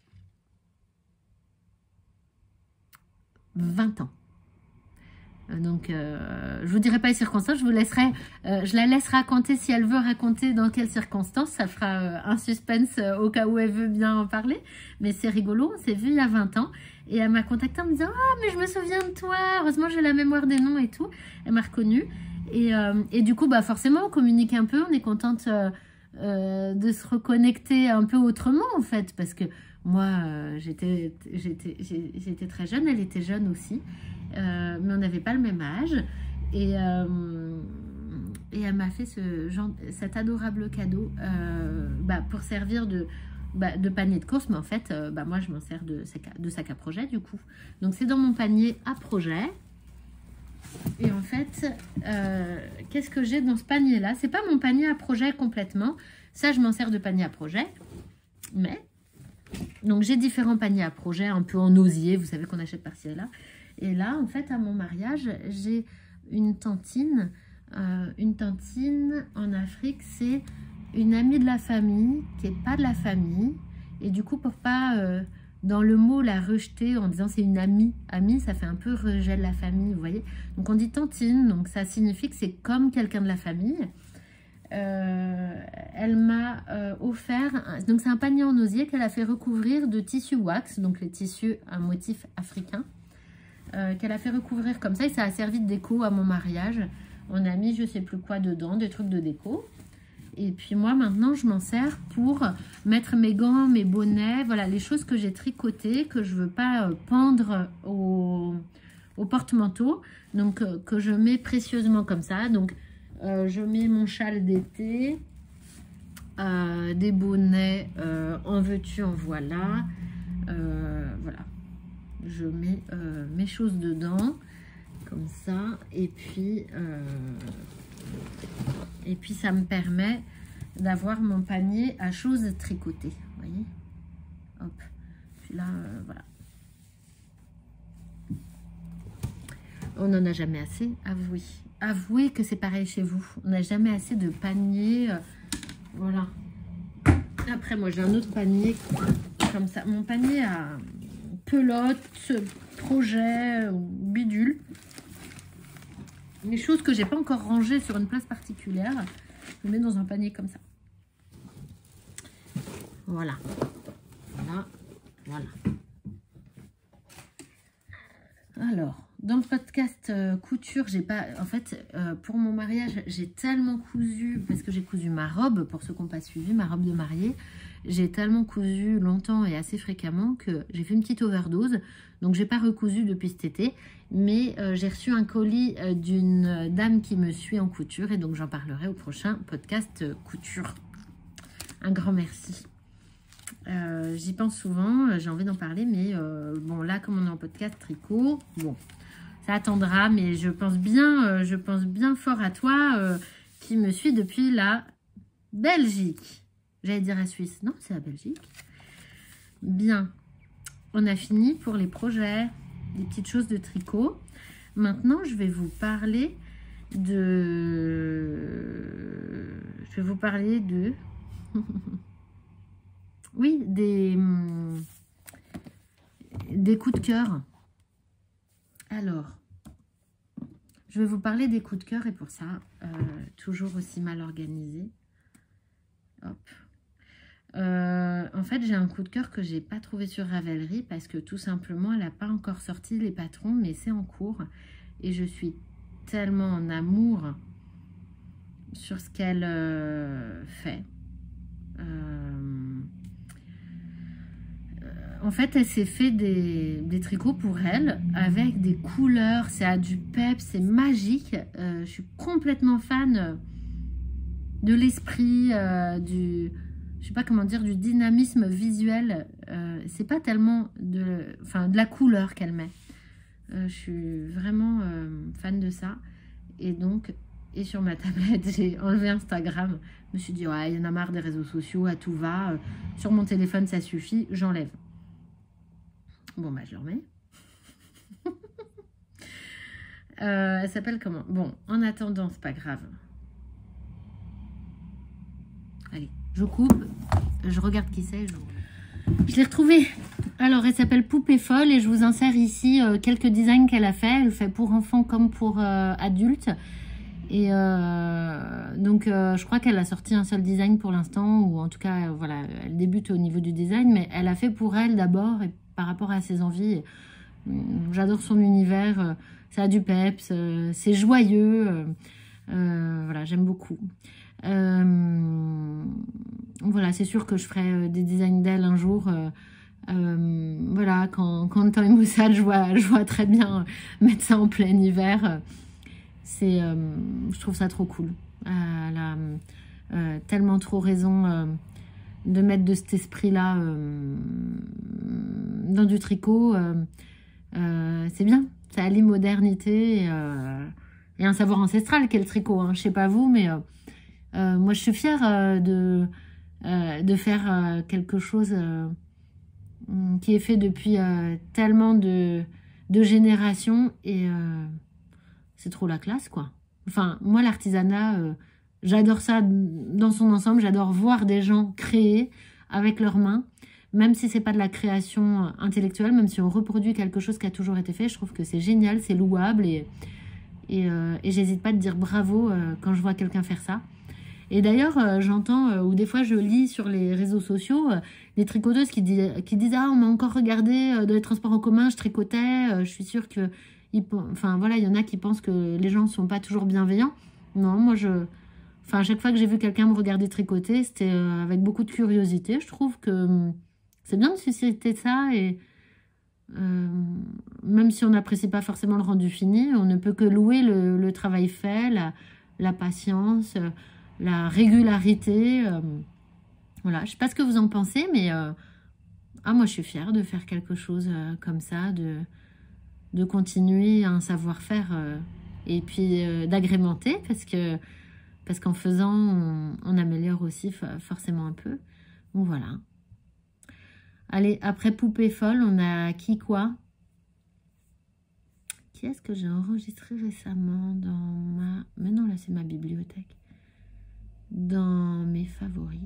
20 ans. Donc, je vous dirai pas les circonstances, je la laisse raconter si elle veut raconter dans quelles circonstances. Ça fera un suspense au cas où elle veut bien en parler. Mais c'est rigolo, on s'est vu il y a 20 ans. Et elle m'a contactée en me disant « Ah, mais je me souviens de toi, heureusement j'ai la mémoire des noms et tout. » Elle m'a reconnue. Et du coup, bah, forcément, on communique un peu, on est contente de se reconnecter un peu autrement en fait. Parce que moi, j'étais très jeune, elle était jeune aussi. Mais on n'avait pas le même âge et elle m'a fait cet adorable cadeau pour servir de panier de course, mais en fait moi je m'en sers de sac à projet du coup, donc c'est dans mon panier à projet. Et en fait qu'est-ce que j'ai dans ce panier là? C'est pas mon panier à projet complètement, ça je m'en sers de panier à projet, mais donc j'ai différents paniers à projet un peu en osier, vous savez qu'on achète par-ci et là. Et là, en fait, à mon mariage, j'ai une tantine. Une tantine en Afrique, c'est une amie de la famille qui n'est pas de la famille. Et du coup, pour pas, dans le mot, la rejeter en disant c'est une amie. Amie, ça fait un peu rejet de la famille, vous voyez. Donc, on dit tantine. Donc, ça signifie que c'est comme quelqu'un de la famille. Elle m'a offert... Donc, c'est un panier en osier qu'elle a fait recouvrir de tissu wax. Donc, les tissus, un motif africain. Qu'elle a fait recouvrir comme ça et ça a servi de déco à mon mariage. On a mis je sais plus quoi dedans, des trucs de déco. Et puis moi maintenant je m'en sers pour mettre mes gants, mes bonnets, voilà les choses que j'ai tricotées, que je veux pas pendre au porte-manteau, donc que je mets précieusement comme ça. Donc je mets mon châle d'été, des bonnets en veux-tu en voilà, voilà. Je mets mes choses dedans, comme ça, et puis ça me permet d'avoir mon panier à choses tricotées, vous voyez. Hop, puis là, voilà. On n'en a jamais assez, avouez. Avouez que c'est pareil chez vous. On n'a jamais assez de paniers, voilà. Après, moi, j'ai un autre panier comme ça. Mon panier à... pelote, projet, bidule. Les choses que j'ai pas encore rangées sur une place particulière, je mets dans un panier comme ça. Voilà. Voilà. Voilà. Alors, dans le podcast couture, j'ai pas... En fait, pour mon mariage, j'ai tellement cousu, parce que j'ai cousu ma robe, pour ceux qui n'ont pas suivi, ma robe de mariée, j'ai tellement cousu longtemps et assez fréquemment que j'ai fait une petite overdose. Donc, j'ai pas recousu depuis cet été. Mais j'ai reçu un colis d'une dame qui me suit en couture. Et donc, j'en parlerai au prochain podcast couture. Un grand merci. J'y pense souvent. J'ai envie d'en parler. Mais bon, là, comme on est en podcast tricot, bon, ça attendra. Mais je pense bien fort à toi qui me suis depuis la Belgique. J'allais dire la Suisse. Non, c'est la Belgique. Bien. On a fini pour les projets, les petites choses de tricot. Maintenant, je vais vous parler de... oui, des coups de cœur. Alors, je vais vous parler des coups de cœur et pour ça, toujours aussi mal organisé. Hop. En fait, j'ai un coup de cœur que j'ai pas trouvé sur Ravelry parce que tout simplement, elle n'a pas encore sorti les patrons, mais c'est en cours. Et je suis tellement en amour sur ce qu'elle fait. En fait, elle s'est fait des tricots pour elle avec des couleurs. C'est à du pep, c'est magique. Je suis complètement fan de l'esprit, je sais pas comment dire, du dynamisme visuel. C'est pas tellement de la couleur qu'elle met. Je suis vraiment fan de ça. Et donc, et sur ma tablette, j'ai enlevé Instagram. Je me suis dit, ouais, il y en a marre des réseaux sociaux, à tout va. Sur mon téléphone, ça suffit, j'enlève. Bon, bah, je le remets. Elle s'appelle comment? Bon, en attendant, c'est pas grave. Allez, je coupe. Je regarde qui c'est. Je l'ai retrouvée. Alors, elle s'appelle Poupée Folle et je vous insère ici quelques designs qu'elle a fait. Elle fait pour enfants comme pour adultes. Et donc, je crois qu'elle a sorti un seul design pour l'instant, ou en tout cas, voilà, elle débute au niveau du design, mais elle a fait pour elle d'abord, et par rapport à ses envies. J'adore son univers, ça a du peps, c'est joyeux, voilà, j'aime beaucoup. Voilà, c'est sûr que je ferai des designs d'elle un jour. Voilà, quand le temps est maussade, je vois très bien mettre ça en plein hiver. Je trouve ça trop cool. Elle a tellement trop raison de mettre de cet esprit-là dans du tricot. C'est bien. Ça allie modernité et un savoir ancestral qu'est le tricot. Hein. Je sais pas vous, mais moi je suis fière de faire quelque chose qui est fait depuis tellement de générations et c'est trop la classe, quoi. Enfin, moi, l'artisanat, j'adore ça dans son ensemble. J'adore voir des gens créer avec leurs mains, même si c'est pas de la création intellectuelle, même si on reproduit quelque chose qui a toujours été fait. Je trouve que c'est génial, c'est louable et j'hésite pas de dire bravo quand je vois quelqu'un faire ça. Et d'ailleurs, j'entends, ou des fois je lis sur les réseaux sociaux, des tricoteuses qui disent « Ah, on m'a encore regardé dans les transports en commun, je tricotais, je suis sûre que... » Enfin, voilà, il y en a qui pensent que les gens ne sont pas toujours bienveillants. Non, moi, enfin, à chaque fois que j'ai vu quelqu'un me regarder tricoter, c'était avec beaucoup de curiosité. Je trouve que c'est bien de susciter ça et même si on n'apprécie pas forcément le rendu fini, on ne peut que louer le travail fait, la patience, la régularité. Voilà, je ne sais pas ce que vous en pensez, mais moi, je suis fière de faire quelque chose comme ça, de continuer un savoir-faire et puis d'agrémenter parce qu'en faisant, on améliore aussi forcément un peu. Donc voilà. Allez, après Poupée Folle, on a qui quoi? Qui est-ce que j'ai enregistré récemment dans ma... Mais non, là, c'est ma bibliothèque. Dans mes favoris.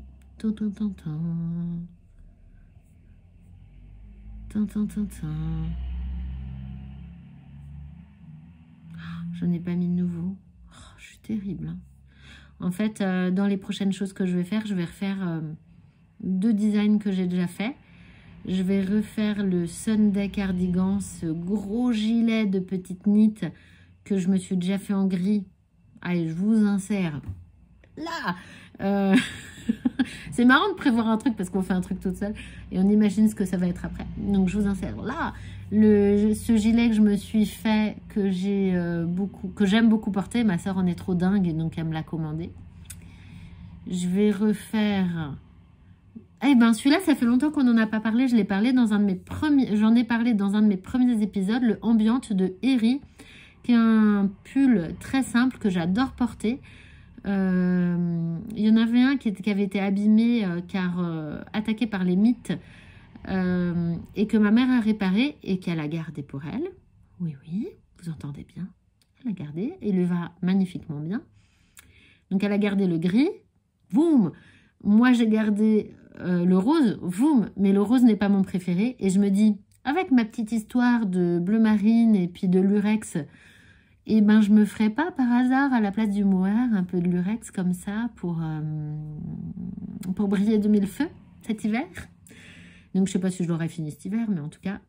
Je n'ai pas mis de nouveau. Oh, je suis terrible. Hein. En fait, dans les prochaines choses que je vais refaire 2 designs que j'ai déjà fait. Je vais refaire le Sunday Cardigan, ce gros gilet de petite knit que je me suis déjà fait en gris. Allez, je vous insère. Là c'est marrant de prévoir un truc parce qu'on fait un truc toute seule et on imagine ce que ça va être après. Donc, je vous insère là. Ce gilet que je me suis fait, que j'aime beaucoup porter. Ma soeur en est trop dingue et donc elle me l'a commandé. Je vais refaire... Eh ben, celui-là, ça fait longtemps qu'on n'en a pas parlé. Je l'ai parlé dans un de mes premiers... J'en ai parlé dans un de mes premiers épisodes, le Ambiante de Eri, qui est un pull très simple que j'adore porter. Il y en avait un qui avait été abîmé car attaqué par les mites et que ma mère a réparé et qu'elle a gardé pour elle. Oui, oui, vous entendez bien. Elle a gardé et il lui va magnifiquement bien. Donc, elle a gardé le gris. Boum! Moi, j'ai gardé le rose. Boum! Mais le rose n'est pas mon préféré. Et je me dis, avec ma petite histoire de bleu marine et puis de lurex, et ben, je me ferais pas par hasard à la place du mohair un peu de lurex comme ça pour briller de mille feux. cet hiver. Donc, je sais pas si je l'aurai fini cet hiver, mais en tout cas,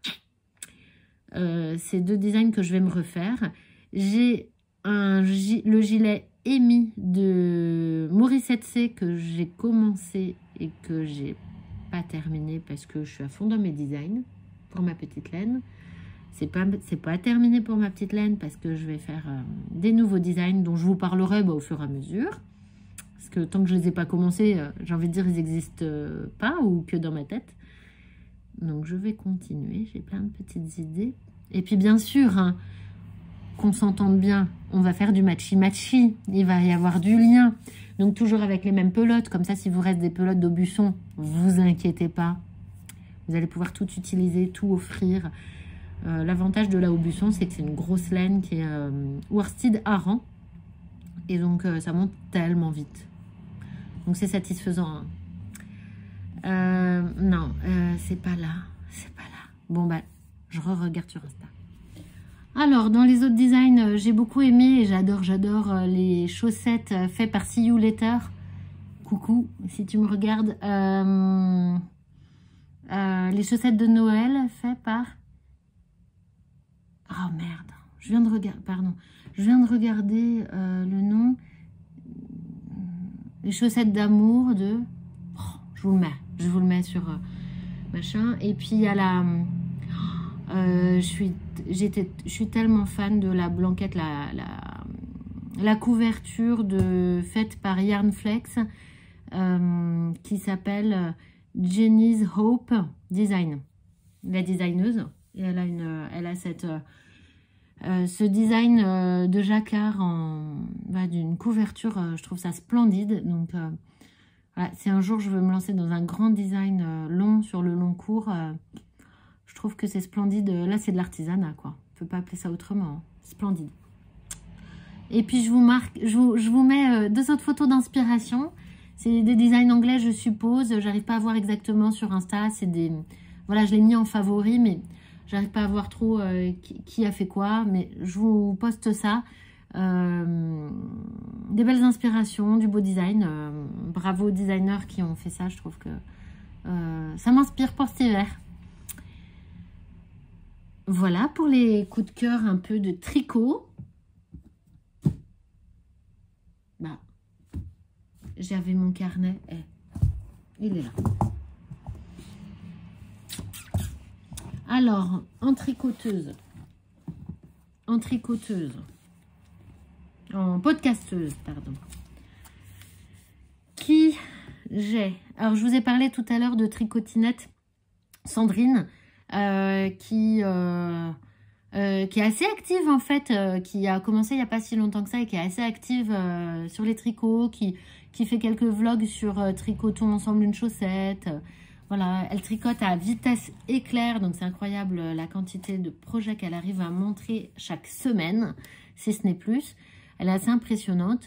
c'est 2 designs que je vais me refaire. J'ai le gilet Amy de Morissette C que j'ai commencé et que j'ai pas terminé parce que je suis à fond dans mes designs pour ma petite laine. C'est pas terminé pour ma petite laine parce que je vais faire des nouveaux designs dont je vous parlerai au fur et à mesure. Parce que tant que je les ai pas commencés, j'ai envie de dire ils n'existent pas ou que dans ma tête. Donc je vais continuer, j'ai plein de petites idées. Et puis bien sûr, hein, qu'on s'entende bien, on va faire du matchy-matchy, il va y avoir du lien. Donc toujours avec les mêmes pelotes, comme ça si vous reste des pelotes d'Aubusson, vous inquiétez pas. Vous allez pouvoir tout utiliser, tout offrir. L'avantage de la Aubusson, c'est que c'est une grosse laine qui est worsted Aran. Et donc ça monte tellement vite. Donc c'est satisfaisant. Hein. Non, c'est pas là. C'est pas là. Bon bah, je regarde sur Insta. Alors, dans les autres designs, j'ai beaucoup aimé et j'adore les chaussettes faites par See You Later. Coucou, si tu me regardes. Les chaussettes de Noël faites par... Oh merde, je viens de regarder, pardon. Je viens de regarder le nom. Les chaussettes d'amour de... Oh, je vous le mets sur machin. Et puis il y a la... je suis tellement fan de la blanquette, la couverture faite par Yarnflex qui s'appelle Jenny's Hope Design. La designeuse. Et elle a ce design de jacquard d'une couverture, je trouve ça splendide. Donc voilà, si un jour je veux me lancer dans un grand design long sur le long cours, je trouve que c'est splendide. Là, c'est de l'artisanat, quoi. On ne peut pas appeler ça autrement. Hein. Splendide. Et puis, je vous mets 2 autres photos d'inspiration. C'est des designs anglais, je suppose. J'arrive pas à voir exactement sur Insta. C'est des... Voilà, je l'ai mis en favori, mais j'arrive pas à voir trop qui a fait quoi. Mais je vous poste ça. Des belles inspirations, du beau design. Bravo aux designers qui ont fait ça. Je trouve que ça m'inspire pour cet hiver. Voilà pour les coups de cœur un peu de tricot. Bah, j'avais mon carnet. Il est là. Alors, en tricoteuse. En podcasteuse, pardon. Qui j'ai? Alors, je vous ai parlé tout à l'heure de tricotinette Sandrine. Qui est assez active en fait, qui a commencé il n'y a pas si longtemps que ça et qui est assez active sur les tricots, qui fait quelques vlogs sur tricotons ensemble une chaussette. Voilà, elle tricote à vitesse éclair, donc c'est incroyable la quantité de projets qu'elle arrive à montrer chaque semaine, si ce n'est plus. Elle est assez impressionnante.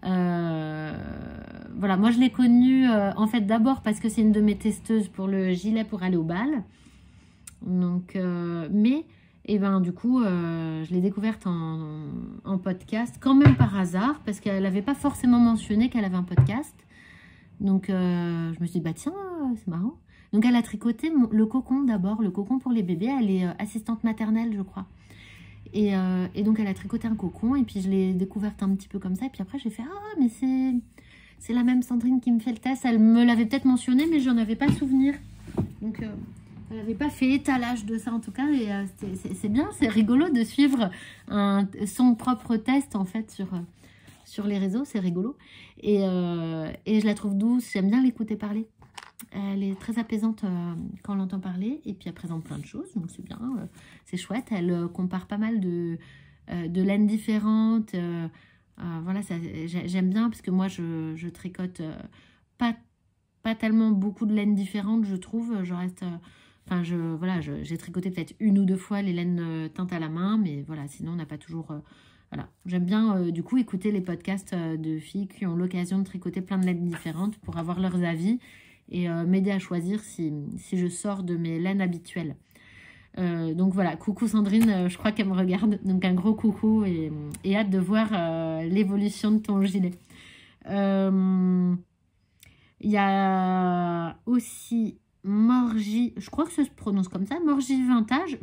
Voilà, moi je l'ai connue en fait d'abord parce que c'est une de mes testeuses pour le gilet pour aller au bal. Donc, et ben du coup, je l'ai découverte en podcast, quand même par hasard, parce qu'elle n'avait pas forcément mentionné qu'elle avait un podcast. Donc, je me suis dit, bah tiens, c'est marrant. Donc, elle a tricoté le cocon d'abord, le cocon pour les bébés. Elle est assistante maternelle, je crois. Et donc, elle a tricoté un cocon, et puis je l'ai découverte un petit peu comme ça. Et puis après, j'ai fait, ah, mais c'est la même Sandrine qui me fait le test. Elle me l'avait peut-être mentionné, mais j'en avais pas souvenir. Donc... elle n'avait pas fait étalage de ça en tout cas, et c'est bien, c'est rigolo de suivre son propre test en fait sur les réseaux, c'est rigolo. Et je la trouve douce, j'aime bien l'écouter parler. Elle est très apaisante quand on l'entend parler, et puis elle présente plein de choses, donc c'est bien, c'est chouette. Elle compare pas mal de laines différentes, voilà, j'aime bien parce que moi je tricote pas tellement beaucoup de laines différentes, je trouve, je reste... Enfin, voilà, j'ai tricoté peut-être 1 ou 2 fois les laines teintes à la main, mais voilà, sinon on n'a pas toujours... voilà, j'aime bien du coup écouter les podcasts de filles qui ont l'occasion de tricoter plein de laines différentes pour avoir leurs avis et m'aider à choisir si je sors de mes laines habituelles. Donc voilà, coucou Sandrine, je crois qu'elle me regarde, donc un gros coucou et hâte de voir l'évolution de ton gilet. Il y a aussi Morgie, je crois que ça se prononce comme ça, Morgie Vintage.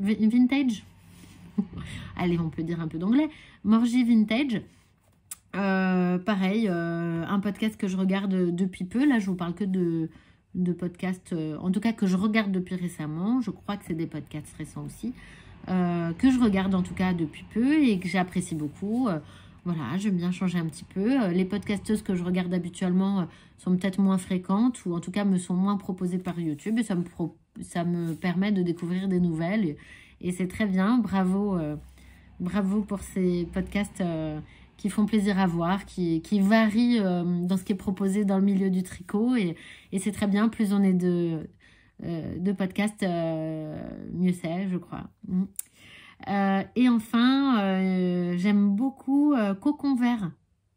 Allez, on peut dire un peu d'anglais. Morgie Vintage. Pareil, un podcast que je regarde depuis peu. Là, je vous parle que de podcasts, en tout cas que je regarde depuis récemment. Je crois que c'est des podcasts récents aussi. Que je regarde en tout cas depuis peu et que j'apprécie beaucoup. Voilà, j'aime bien changer un petit peu. Les podcasteuses que je regarde habituellement sont peut-être moins fréquentes ou en tout cas me sont moins proposées par YouTube et ça me permet de découvrir des nouvelles et c'est très bien. Bravo pour ces podcasts qui font plaisir à voir, qui varient dans ce qui est proposé dans le milieu du tricot et c'est très bien. Plus on est de podcasts, mieux c'est, je crois. Et enfin, j'aime beaucoup Cocon Vert.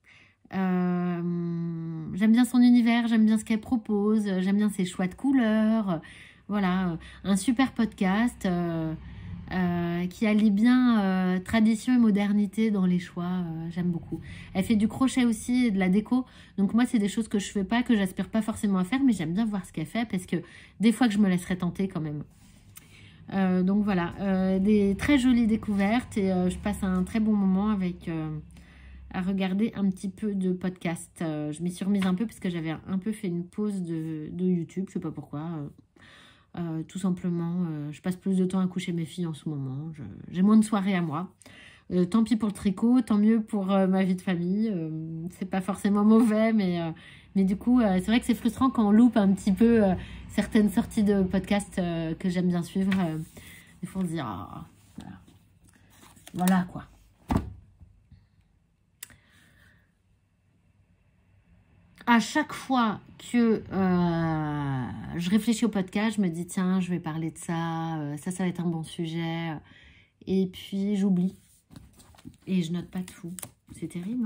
J'aime bien son univers, j'aime bien ce qu'elle propose, j'aime bien ses choix de couleurs. Voilà, un super podcast qui allie bien tradition et modernité dans les choix. J'aime beaucoup. Elle fait du crochet aussi et de la déco. Donc moi, c'est des choses que je fais pas, que j'aspire pas forcément à faire, mais j'aime bien voir ce qu'elle fait parce que des fois que je me laisserai tenter quand même. Donc voilà, des très jolies découvertes et je passe un très bon moment avec à regarder un petit peu de podcast. Je m'y suis remise un peu parce que j'avais un peu fait une pause de YouTube, je sais pas pourquoi. Tout simplement, je passe plus de temps à coucher mes filles en ce moment. J'ai moins de soirées à moi. Tant pis pour le tricot, tant mieux pour ma vie de famille. C'est pas forcément mauvais, mais du coup, c'est vrai que c'est frustrant quand on loupe un petit peu certaines sorties de podcasts que j'aime bien suivre. Il faut se dire, ah, voilà quoi. À chaque fois que je réfléchis au podcast, je me dis, tiens, je vais parler de ça, ça va être un bon sujet. Et puis, j'oublie. Et je note pas tout. C'est terrible,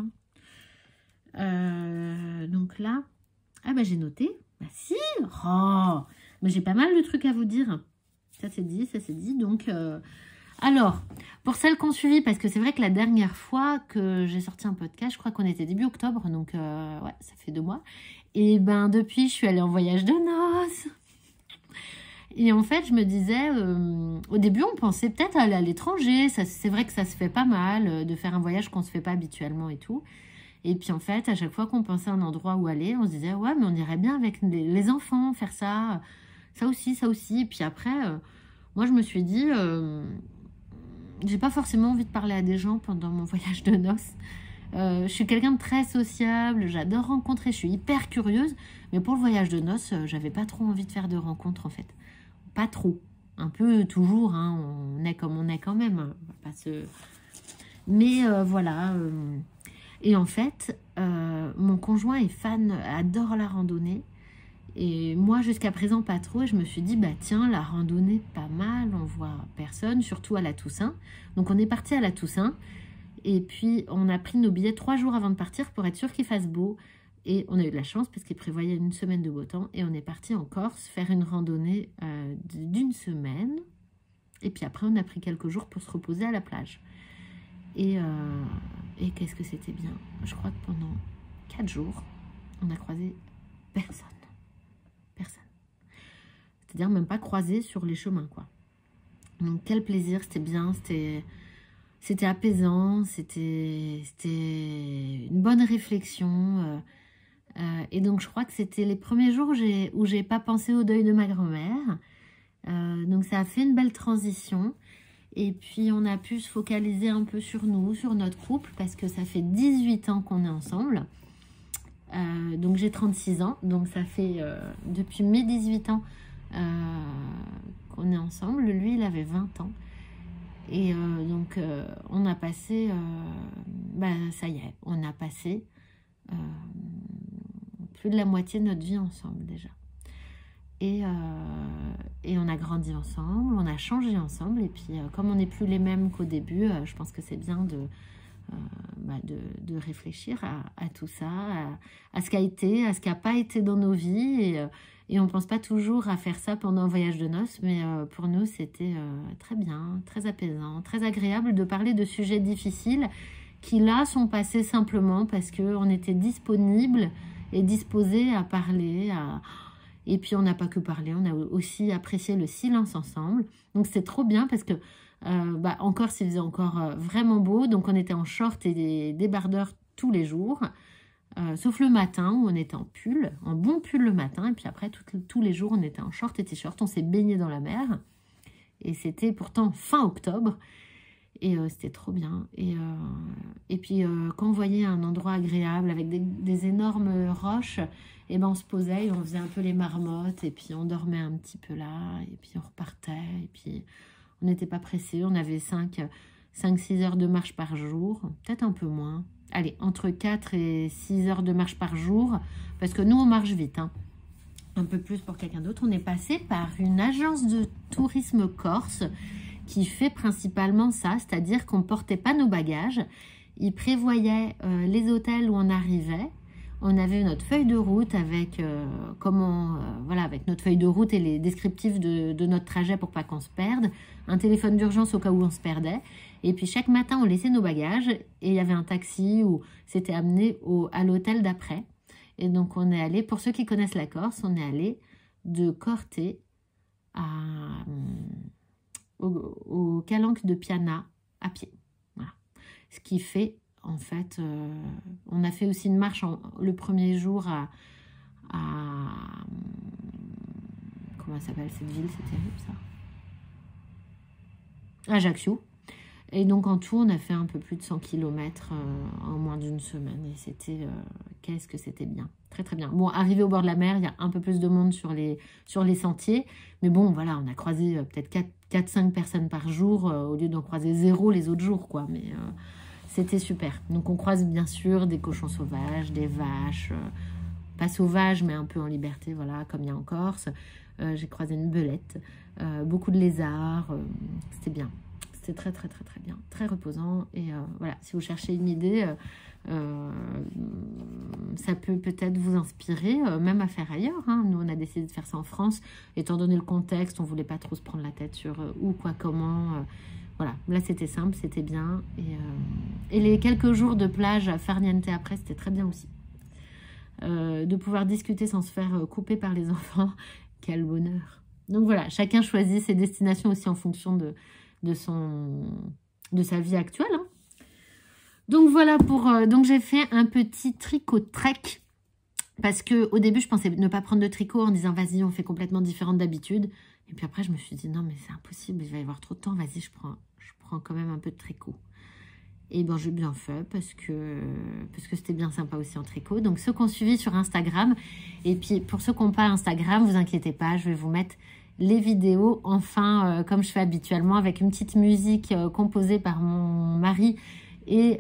hein. Donc là, ah bah j'ai noté. Bah si, oh, mais j'ai pas mal de trucs à vous dire. Ça c'est dit, ça c'est dit. Donc, alors, pour celles qui ont suivi, parce que c'est vrai que la dernière fois que j'ai sorti un podcast, je crois qu'on était début octobre, donc ouais, ça fait 2 mois. Et ben depuis, je suis allée en voyage de noces. Et en fait, je me disais, au début, on pensait peut-être aller à l'étranger. C'est vrai que ça se fait pas mal, de faire un voyage qu'on se fait pas habituellement et tout. Et puis en fait, à chaque fois qu'on pensait à un endroit où aller, on se disait, ouais, mais on irait bien avec les enfants faire ça. Ça aussi, ça aussi. Et puis après, moi, je me suis dit, j'ai pas forcément envie de parler à des gens pendant mon voyage de noces. Je suis quelqu'un de très sociable, j'adore rencontrer, je suis hyper curieuse. Mais pour le voyage de noces, j'avais pas trop envie de faire de rencontres en fait. Pas trop. Un peu toujours, hein, on est comme on est quand même. Hein, on va pas se... Mais voilà. Et en fait, mon conjoint est fan, adore la randonnée. Et moi, jusqu'à présent, pas trop. Et je me suis dit, bah tiens, la randonnée, pas mal. On voit personne, surtout à la Toussaint. Donc, on est parti à la Toussaint. Et puis, on a pris nos billets 3 jours avant de partir pour être sûr qu'il fasse beau. Et on a eu de la chance parce qu'il prévoyait 1 semaine de beau temps. Et on est parti en Corse faire une randonnée d'1 semaine. Et puis après, on a pris quelques jours pour se reposer à la plage. Et qu'est-ce que c'était bien. Je crois que pendant 4 jours, on a croisé personne. Personne. C'est-à-dire même pas croisé sur les chemins, quoi. Donc quel plaisir, c'était bien, c'était apaisant, c'était une bonne réflexion. Et donc je crois que c'était les premiers jours où j'ai pas pensé au deuil de ma grand-mère. Donc ça a fait une belle transition. Et puis on a pu se focaliser un peu sur nous, sur notre couple, parce que ça fait 18 ans qu'on est ensemble. Donc j'ai 36 ans, donc ça fait depuis mes 18 ans qu'on est ensemble. Lui, il avait 20 ans. Et donc on a passé, ça y est, on a passé plus de la moitié de notre vie ensemble déjà. Et on a grandi ensemble, on a changé ensemble. Et puis comme on n'est plus les mêmes qu'au début, je pense que c'est bien de réfléchir à tout ça, à ce qui a été, à ce qui n'a pas été dans nos vies. Et on ne pense pas toujours à faire ça pendant un voyage de noces, mais pour nous, c'était très bien, très apaisant, très agréable de parler de sujets difficiles qui, là, sont passés simplement parce qu'on était disponibles et disposés à parler. Et puis, on n'a pas que parlé, on a aussi apprécié le silence ensemble. Donc, c'est trop bien parce que, en Corse, il faisait encore vraiment beau. Donc, on était en short et des débardeurs tous les jours. Sauf le matin où on était en pull, en bon pull le matin. Et puis après, tous les jours, on était en short et t-shirt. On s'est baigné dans la mer. Et c'était pourtant fin octobre. Et c'était trop bien. Et puis, quand on voyait un endroit agréable avec des énormes roches, et ben on se posait et on faisait un peu les marmottes. Et puis, on dormait un petit peu là. Et puis, on repartait. Et puis, on n'était pas pressé. On avait 5-6 heures de marche par jour. Peut-être un peu moins. Allez, entre 4 et 6 heures de marche par jour. Parce que nous, on marche vite. Hein. Un peu plus pour quelqu'un d'autre. On est passé par une agence de tourisme corse qui fait principalement ça, c'est-à-dire qu'on ne portait pas nos bagages. Ils prévoyaient les hôtels où on arrivait. On avait notre feuille de route avec avec notre feuille de route et les descriptifs de notre trajet pour pas qu'on se perde. Un téléphone d'urgence au cas où on se perdait. Et puis chaque matin, on laissait nos bagages et il y avait un taxi où c'était amené à l'hôtel d'après. Et donc on est allé, pour ceux qui connaissent la Corse, on est allé de Corté au Calanque de Piana à pied. Voilà. Ce qui fait, en fait, on a fait aussi une marche le premier jour à comment s'appelle cette ville, c'est terrible ça, Ajaccio. Et donc en tout, on a fait un peu plus de 100 km en moins d'une semaine. Et c'était, qu'est-ce que c'était bien. Très très bien. Bon, arrivé au bord de la mer, il y a un peu plus de monde sur les sentiers. Mais bon, voilà, on a croisé peut-être 4-5 personnes par jour au lieu d'en croiser 0 les autres jours, quoi. Mais c'était super. Donc on croise bien sûr des cochons sauvages, des vaches, pas sauvages, mais un peu en liberté, voilà, comme il y a en Corse. J'ai croisé une belette, beaucoup de lézards. C'était bien. C'est très, très, très, très bien. Très reposant. Et voilà, si vous cherchez une idée, ça peut peut-être vous inspirer, même à faire ailleurs. Hein. Nous, on a décidé de faire ça en France. Étant donné le contexte, on ne voulait pas trop se prendre la tête sur où, quoi, comment. Voilà, là, c'était simple, c'était bien. Et les quelques jours de plage à Farniente après, c'était très bien aussi. De pouvoir discuter sans se faire couper par les enfants. Quel bonheur. Donc voilà, chacun choisit ses destinations aussi en fonction de sa vie actuelle. Hein. Donc voilà, donc j'ai fait un petit tricot trek parce que au début je pensais ne pas prendre de tricot en disant vas-y on fait complètement différente d'habitude, et puis après je me suis dit non mais c'est impossible, il va y avoir trop de temps, vas-y je prends quand même un peu de tricot. Et ben j'ai bien fait parce que c'était bien sympa aussi en tricot. Donc ceux qui ont suivi sur Instagram, et puis pour ceux qui n'ont pas Instagram, vous inquiétez pas, je vais vous mettre les vidéos, enfin, comme je fais habituellement, avec une petite musique composée par mon mari et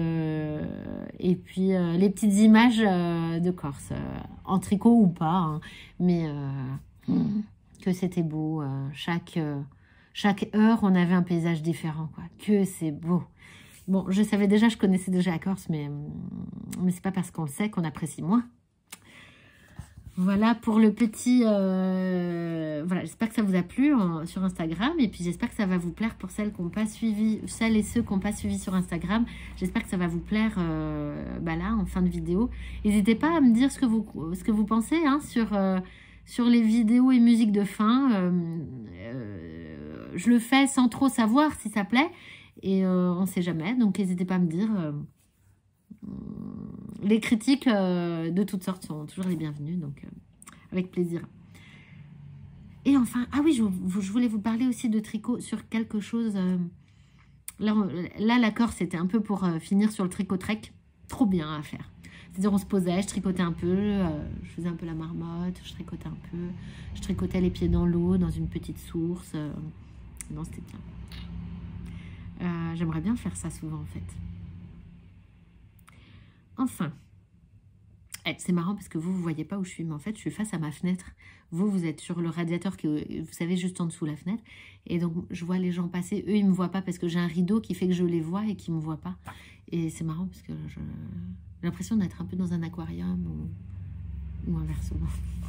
puis les petites images de Corse, en tricot ou pas, hein, mais que c'était beau. Chaque heure, on avait un paysage différent, quoi. Que c'est beau. Bon, je connaissais déjà la Corse, mais c'est pas parce qu'on le sait qu'on apprécie moins. Voilà pour le petit... voilà, j'espère que ça vous a plu sur Instagram. Et puis j'espère que ça va vous plaire pour celles qui n'ont pas suivi, celles et ceux qui n'ont pas suivi sur Instagram. J'espère que ça va vous plaire là, en fin de vidéo. N'hésitez pas à me dire ce que vous pensez hein, sur les vidéos et musiques de fin. Je le fais sans trop savoir si ça plaît. Et on ne sait jamais. Donc n'hésitez pas à me dire... les critiques de toutes sortes sont toujours les bienvenues, donc avec plaisir. Et enfin, ah oui, je voulais vous parler aussi de tricot sur quelque chose. Là, la Corse, c'était un peu pour finir sur le tricot trek. Trop bien à faire. C'est-à-dire, on se posait, je tricotais un peu, je faisais un peu la marmotte, je tricotais un peu, je tricotais les pieds dans l'eau, dans une petite source. Non, c'était bien. J'aimerais bien faire ça souvent, en fait. Enfin, c'est marrant parce que vous ne voyez pas où je suis, mais en fait, je suis face à ma fenêtre. Vous êtes sur le radiateur que vous savez, juste en dessous de la fenêtre. Et donc, je vois les gens passer. Eux, ils ne me voient pas parce que j'ai un rideau qui fait que je les vois et qu'ils ne me voient pas. Et c'est marrant parce que j'ai l'impression d'être un peu dans un aquarium ou inversement.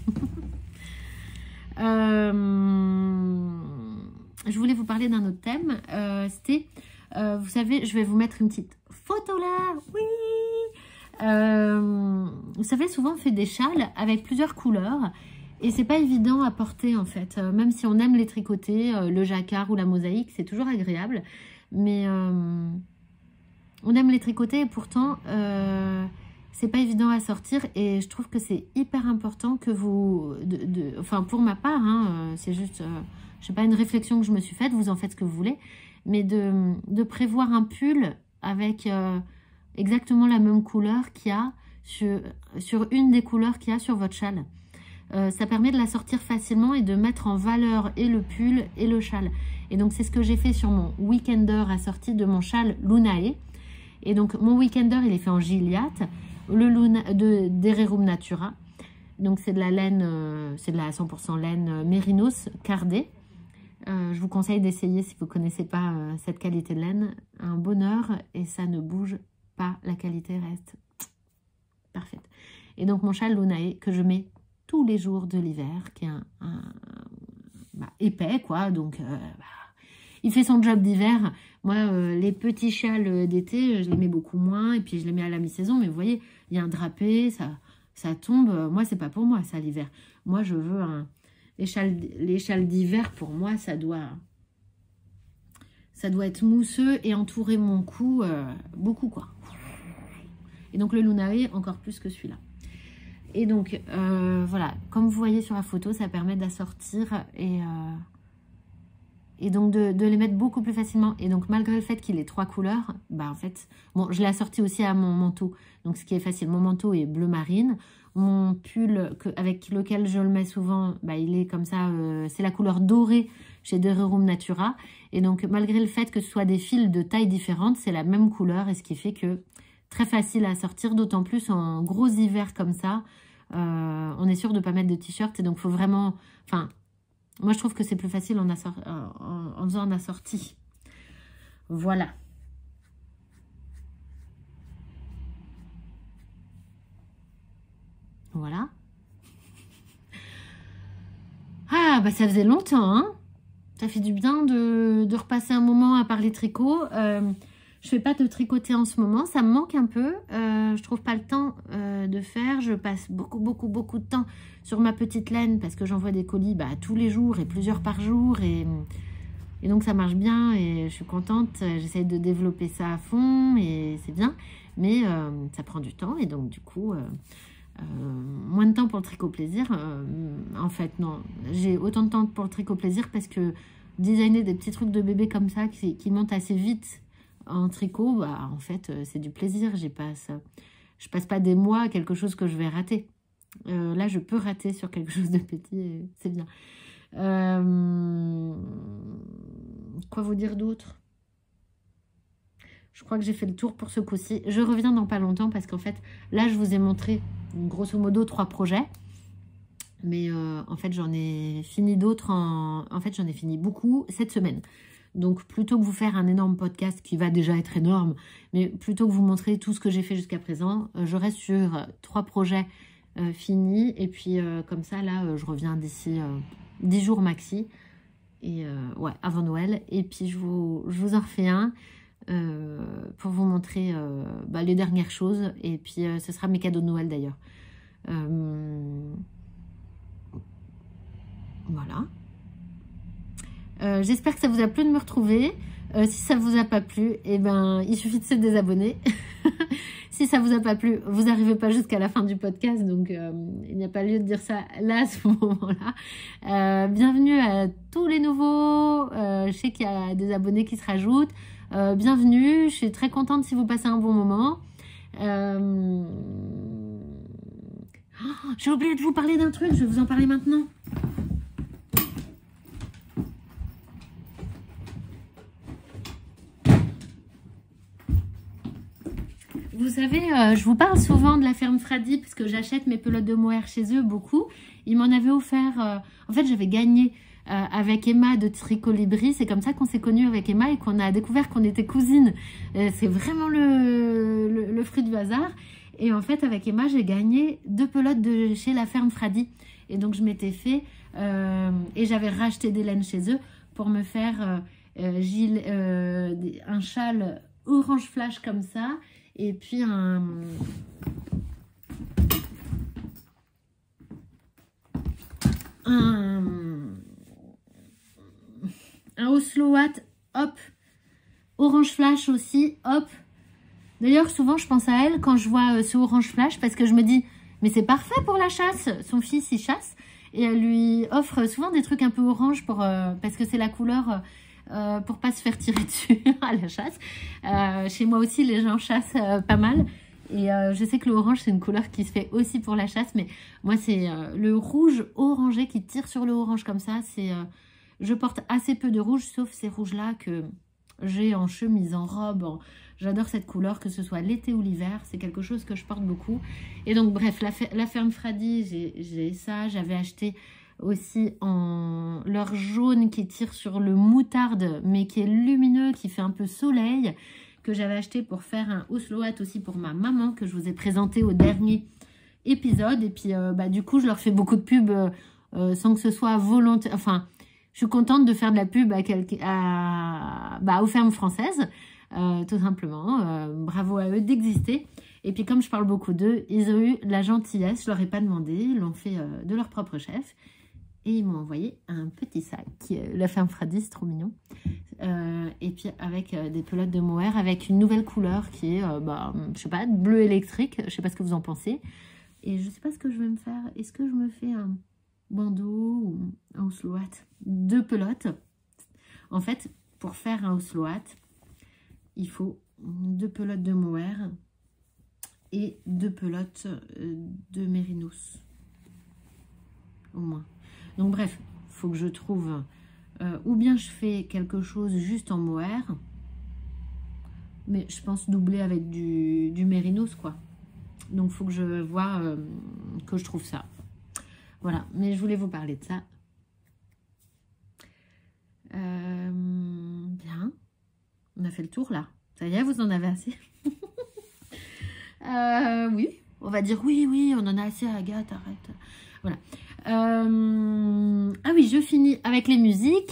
Je voulais vous parler d'un autre thème. C'était, vous savez, je vais vous mettre une petite photo là. Oui! Vous savez, souvent on fait des châles avec plusieurs couleurs et c'est pas évident à porter en fait. Même si on aime les tricoter, le jacquard ou la mosaïque, c'est toujours agréable. Mais on aime les tricoter et pourtant c'est pas évident à sortir. Et je trouve que c'est hyper important que vous, enfin pour ma part, hein, c'est juste, je sais pas, une réflexion que je me suis faite. Vous en faites ce que vous voulez, mais de prévoir un pull avec exactement la même couleur qu'il y a sur une des couleurs qu'il y a sur votre châle. Ça permet de la sortir facilement et de mettre en valeur et le pull et le châle. Et donc c'est ce que j'ai fait sur mon weekender assorti de mon châle Lunae. Et donc mon weekender il est fait en Gilliatt, le Luna d'Hererum Natura. Donc c'est de la laine, c'est de la 100% laine Mérinos cardée. Je vous conseille d'essayer si vous ne connaissez pas cette qualité de laine. Un bonheur et ça ne bouge pas, la qualité reste parfaite. Et donc mon châle Lunae que je mets tous les jours de l'hiver, qui est épais quoi, donc il fait son job d'hiver. Moi les petits châles d'été je les mets beaucoup moins et puis je les mets à la mi-saison, mais vous voyez il y a un drapé, ça tombe. Moi c'est pas pour moi ça l'hiver, moi je veux les châles d'hiver. Pour moi ça doit être mousseux et entourer mon cou beaucoup quoi. Et donc le Lunae encore plus que celui-là. Et donc, voilà, comme vous voyez sur la photo, ça permet d'assortir et donc de les mettre beaucoup plus facilement. Et donc, malgré le fait qu'il ait 3 couleurs, bah en fait, bon, je l'ai assorti aussi à mon manteau. Donc, ce qui est facile, mon manteau est bleu marine. Mon pull avec lequel je le mets souvent, bah, il est comme ça, c'est la couleur dorée chez Hererum Natura. Et donc, malgré le fait que ce soit des fils de tailles différentes, c'est la même couleur. Et ce qui fait que très facile à sortir, d'autant plus en gros hiver comme ça. On est sûr de ne pas mettre de t-shirt et donc il faut vraiment... Enfin, moi je trouve que c'est plus facile en faisant un assorti. Voilà. Voilà. Ah, bah ça faisait longtemps, hein. Ça fait du bien de repasser un moment à parler tricot. Je fais pas de tricoter en ce moment, ça me manque un peu. Je trouve pas le temps de faire. Je passe beaucoup de temps sur ma petite laine parce que j'envoie des colis tous les jours et plusieurs par jour. Et donc ça marche bien et je suis contente. J'essaye de développer ça à fond et c'est bien. Mais ça prend du temps et donc du coup, moins de temps pour le tricot plaisir. En fait, non. J'ai autant de temps pour le tricot plaisir parce que designer des petits trucs de bébé comme ça qui montent assez vite en tricot, en fait, c'est du plaisir. Je passe pas des mois à quelque chose que je vais rater. Là, je peux rater sur quelque chose de petit, c'est bien. Quoi vous dire d'autre? Je crois que j'ai fait le tour pour ce coup-ci. Je reviens dans pas longtemps parce qu'en fait, là, je vous ai montré grosso modo 3 projets. Mais en fait, j'en ai fini d'autres. En fait, j'en ai fini beaucoup cette semaine. Donc, plutôt que vous faire un énorme podcast qui va déjà être énorme, mais plutôt que vous montrer tout ce que j'ai fait jusqu'à présent, je reste sur 3 projets finis. Et puis, comme ça, là, je reviens d'ici 10 jours maxi. Et ouais, avant Noël. Et puis, je vous en refais un pour vous montrer les dernières choses. Et puis, ce sera mes cadeaux de Noël d'ailleurs. Voilà. J'espère que ça vous a plu de me retrouver. Si ça vous a pas plu, il suffit de se désabonner. Si ça vous a pas plu, vous n'arrivez pas jusqu'à la fin du podcast, donc il n'y a pas lieu de dire ça là à ce moment-là. Bienvenue à tous les nouveaux. Je sais qu'il y a des abonnés qui se rajoutent. Bienvenue. Je suis très contente si vous passez un bon moment. J'ai oublié de vous parler d'un truc. Je vais vous en parler maintenant. Vous savez, je vous parle souvent de la ferme Fradi parce que j'achète mes pelotes de mohair chez eux beaucoup. Ils m'en avaient offert, en fait j'avais gagné avec Emma de Tricolibri. C'est comme ça qu'on s'est connus avec Emma et qu'on a découvert qu'on était cousines. C'est vraiment le fruit du hasard. Et en fait avec Emma j'ai gagné 2 pelotes de chez la ferme Fradi. Et donc je m'étais fait, et j'avais racheté des laines chez eux pour me faire un châle orange flash comme ça. Et puis un Oslo Hat, hop, Orange Flash aussi, hop. D'ailleurs, souvent, je pense à elle quand je vois ce Orange Flash parce que je me dis, mais c'est parfait pour la chasse. Son fils, il chasse et elle lui offre souvent des trucs un peu orange parce que c'est la couleur pour pas se faire tirer dessus à la chasse. Chez moi aussi, les gens chassent pas mal. Et je sais que le orange, c'est une couleur qui se fait aussi pour la chasse. Mais moi, c'est le rouge orangé qui tire sur le orange comme ça. Je porte assez peu de rouge, sauf ces rouges-là que j'ai en chemise, en robe. J'adore cette couleur, que ce soit l'été ou l'hiver. C'est quelque chose que je porte beaucoup. Et donc, bref, la ferme Fradi, j'ai ça. J'avais acheté aussi en leur jaune qui tire sur le moutarde, mais qui est lumineux, qui fait un peu soleil, que j'avais acheté pour faire un Oslo Hat aussi pour ma maman, que je vous ai présenté au dernier épisode. Et puis, du coup, je leur fais beaucoup de pubs sans que ce soit volontaire. Enfin, je suis contente de faire de la pub aux fermes françaises, tout simplement. Bravo à eux d'exister. Et puis, comme je parle beaucoup d'eux, ils ont eu la gentillesse, je leur ai pas demandé, ils l'ont fait de leur propre chef. Et ils m'ont envoyé un petit sac, la ferme Fradi, c'est trop mignon. Et puis avec des pelotes de mohair, avec une nouvelle couleur qui est, je sais pas, bleu électrique. Je sais pas ce que vous en pensez. Et je sais pas ce que je vais me faire. Est-ce que je me fais un bandeau ou un Oslo Hat? 2 pelotes. En fait, pour faire un Oslo Hat, il faut 2 pelotes de mohair et 2 pelotes de mérinos. Au moins. Donc bref, il faut que je trouve... ou bien je fais quelque chose juste en mohair, mais je pense doubler avec du mérinos, quoi. Donc il faut que je vois que je trouve ça. Voilà, mais je voulais vous parler de ça. Bien. On a fait le tour, là. Ça y est, vous en avez assez? Oui, on va dire oui, on en a assez, Agathe, arrête. Voilà. Ah oui, je finis avec les musiques.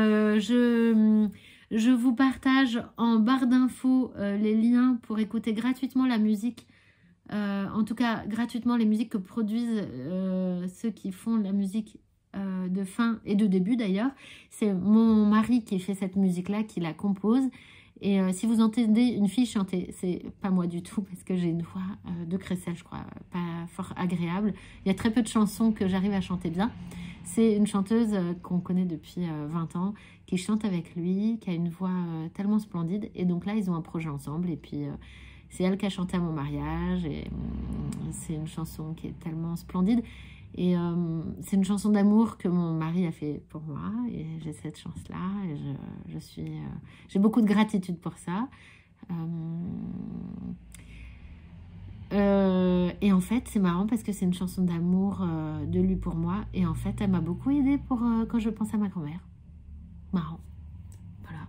Je vous partage en barre d'infos les liens pour écouter gratuitement la musique. En tout cas, gratuitement les musiques que produisent ceux qui font la musique de fin et de début d'ailleurs. C'est mon mari qui fait cette musique-là, qui la compose. Et si vous entendez une fille chanter, c'est pas moi du tout parce que j'ai une voix de crécelle, je crois, pas fort agréable. Il y a très peu de chansons que j'arrive à chanter bien. C'est une chanteuse qu'on connaît depuis 20 ans, qui chante avec lui, qui a une voix tellement splendide. Et donc là, ils ont un projet ensemble. Et puis, c'est elle qui a chanté à mon mariage. Et c'est une chanson qui est tellement splendide. Et c'est une chanson d'amour que mon mari a fait pour moi. Et j'ai cette chance-là. Et j'ai beaucoup de gratitude pour ça. Et en fait, c'est marrant parce que c'est une chanson d'amour de lui pour moi. Et en fait, elle m'a beaucoup aidée pour quand je pense à ma grand-mère. Marrant. Voilà.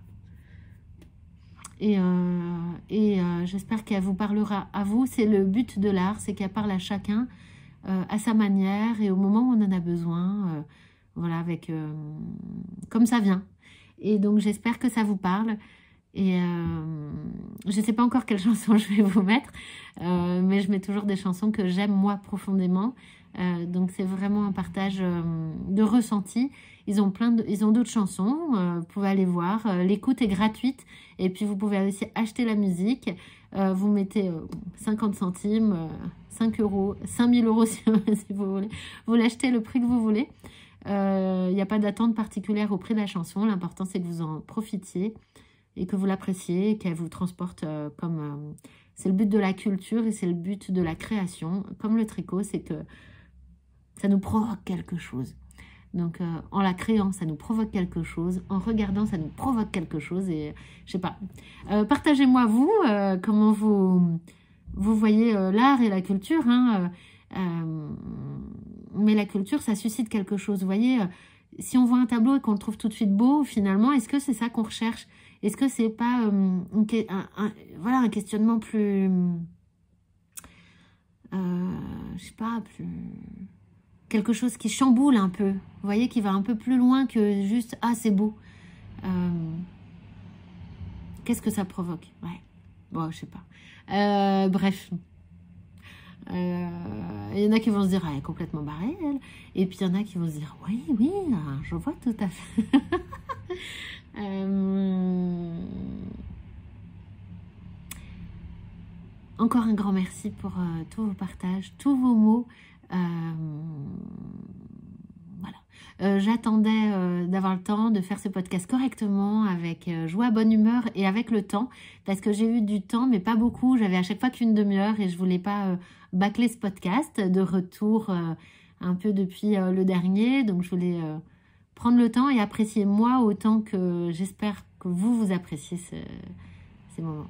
Et j'espère qu'elle vous parlera à vous. C'est le but de l'art, c'est qu'elle parle à chacun à sa manière et au moment où on en a besoin. Voilà, comme ça vient. Et donc, j'espère que ça vous parle. Et je ne sais pas encore quelle chanson je vais vous mettre, mais je mets toujours des chansons que j'aime moi profondément. Donc c'est vraiment un partage de ressenti. Ils ont d'autres chansons, vous pouvez aller voir. L'écoute est gratuite et puis vous pouvez aussi acheter la musique. Vous mettez 50 centimes, 5 euros, 5000 euros si vous voulez. Vous l'achetez le prix que vous voulez. Il n'y a pas d'attente particulière au prix de la chanson. L'important c'est que vous en profitiez et que vous l'appréciez, qu'elle vous transporte comme... c'est le but de la culture et c'est le but de la création. Comme le tricot, c'est que ça nous provoque quelque chose. Donc, en la créant, ça nous provoque quelque chose. En regardant, ça nous provoque quelque chose. Et je sais pas. Partagez-moi, vous, comment vous voyez l'art et la culture. Hein, mais la culture, ça suscite quelque chose. Vous voyez, si on voit un tableau et qu'on le trouve tout de suite beau, finalement, est-ce que c'est ça qu'on recherche? Est-ce que c'est pas voilà, un questionnement plus... je sais pas, plus... quelque chose qui chamboule un peu. Vous voyez, qui va un peu plus loin que juste « Ah, c'est beau ». Qu'est-ce que ça provoque? Ouais. Bon, je sais pas. Bref. Il y en a qui vont se dire, elle est complètement barrée, elle. Et puis il y en a qui vont se dire, oui, oui, je vois tout à fait. Encore un grand merci pour tous vos partages, tous vos mots. Voilà. J'attendais d'avoir le temps de faire ce podcast correctement, avec joie, bonne humeur et avec le temps. Parce que j'ai eu du temps, mais pas beaucoup. J'avais à chaque fois qu'une demi-heure et je voulais pas bâcler ce podcast de retour un peu depuis le dernier. Donc je voulais prendre le temps et apprécier moi autant que j'espère que vous appréciez ces moments.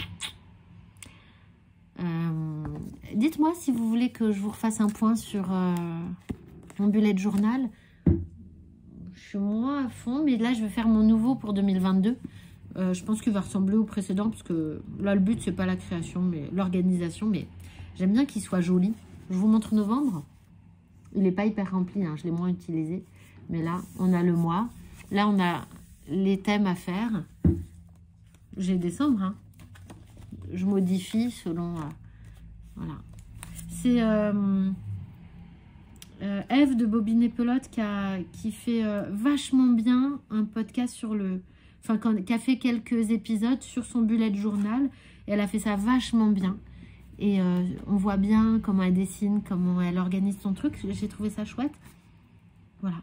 Dites-moi si vous voulez que je vous refasse un point sur mon bullet journal. Je suis moins à fond, mais là je vais faire mon nouveau pour 2022. Je pense qu'il va ressembler au précédent, parce que là le but c'est pas la création mais l'organisation, mais j'aime bien qu'il soit joli. Je vous montre novembre. Il n'est pas hyper rempli, hein, je l'ai moins utilisé, mais là on a le mois, là on a les thèmes à faire. J'ai décembre, hein. Je modifie selon... voilà. C'est Eve de Bobine et Pelote qui fait vachement bien un podcast sur le... Enfin, qui a fait quelques épisodes sur son bullet journal. Et elle a fait ça vachement bien. Et on voit bien comment elle dessine, comment elle organise son truc. J'ai trouvé ça chouette. Voilà.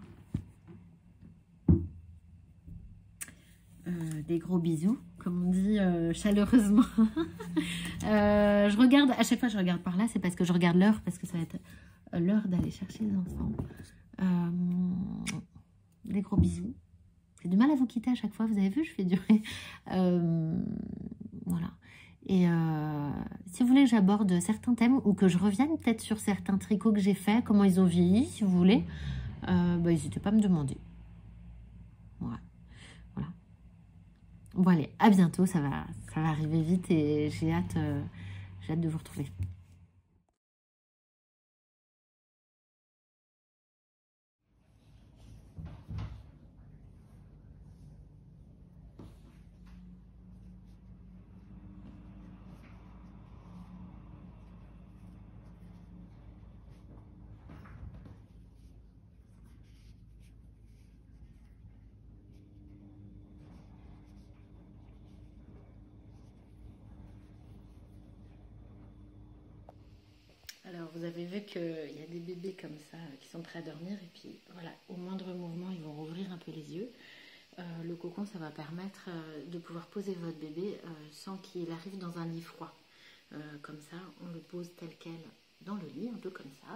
Des gros bisous, comme on dit chaleureusement. Je regarde, à chaque fois je regarde par là, c'est parce que je regarde l'heure, parce que ça va être l'heure d'aller chercher les enfants. Des gros bisous. J'ai du mal à vous quitter à chaque fois, vous avez vu, je fais durer. Voilà. Et si vous voulez que j'aborde certains thèmes ou que je revienne peut-être sur certains tricots que j'ai faits, comment ils ont vieilli, si vous voulez, n'hésitez pas à me demander. Ouais. Voilà. Bon allez, à bientôt, ça va arriver vite et j'ai hâte de vous retrouver. Alors, vous avez vu qu'il y a des bébés comme ça qui sont prêts à dormir. Et puis, voilà, au moindre mouvement, ils vont rouvrir un peu les yeux. Le cocon, ça va permettre de pouvoir poser votre bébé sans qu'il arrive dans un lit froid. Comme ça, on le pose tel quel dans le lit, un peu comme ça.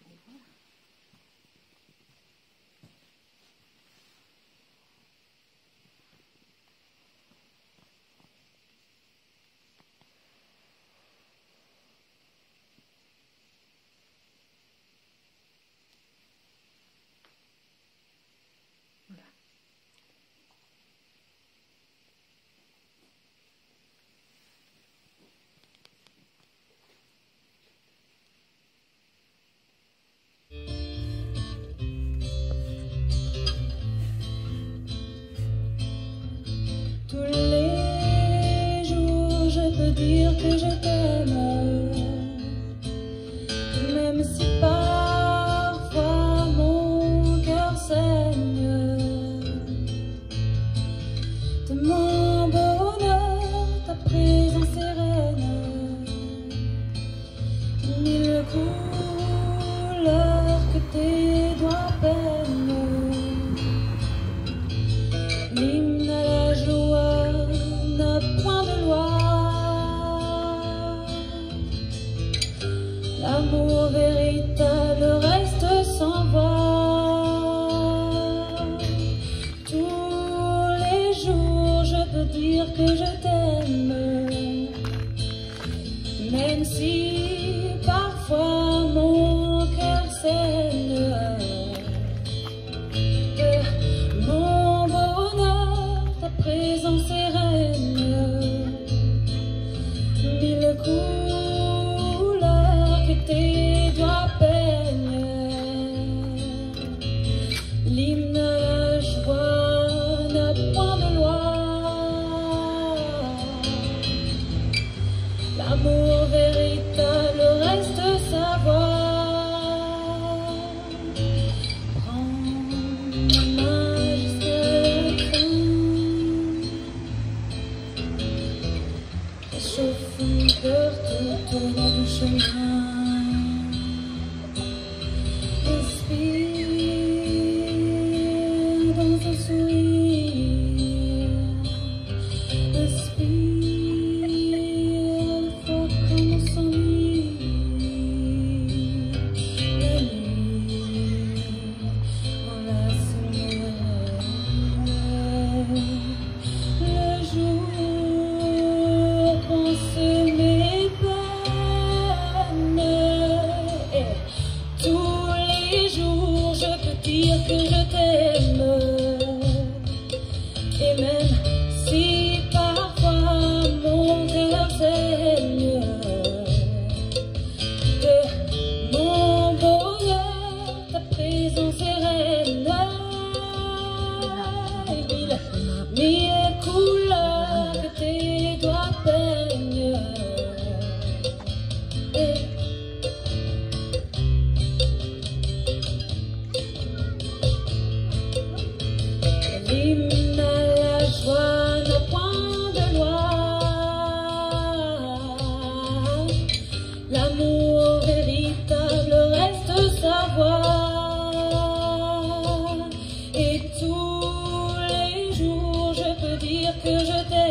Dire que je t'aime, même si parfois mon cœur saigne. De mon bonheur, ta présence est reine. Mille couleurs que tes doigts peignent. L'hymne à la joie n'a point de loi. L'amour véritable reste sans voix. Tous les jours je peux dire que je t'aime, même si parfois mon cœur saigne. De mon bonheur, ta présence est reine. Mille couleurs que tes doigts peignent. L'hymne à la joie n'a point de loi. fleurs tout au long du chemin. Respire dans un sourire. Respire fort comme on s'ennuie. La nuit, enlace le rêve. Le jour pense mes peines. Et tous les jours je peux dire que je t'aime. Et même si parfois mon cœur saigne, de mon bonheur ta présence est reine. Et mille couleurs que tes doigts peignent. L'hymne à la joie n'a point de loi. L'amour véritable reste sa voix. Et tous les jours je peux dire que je t'aime.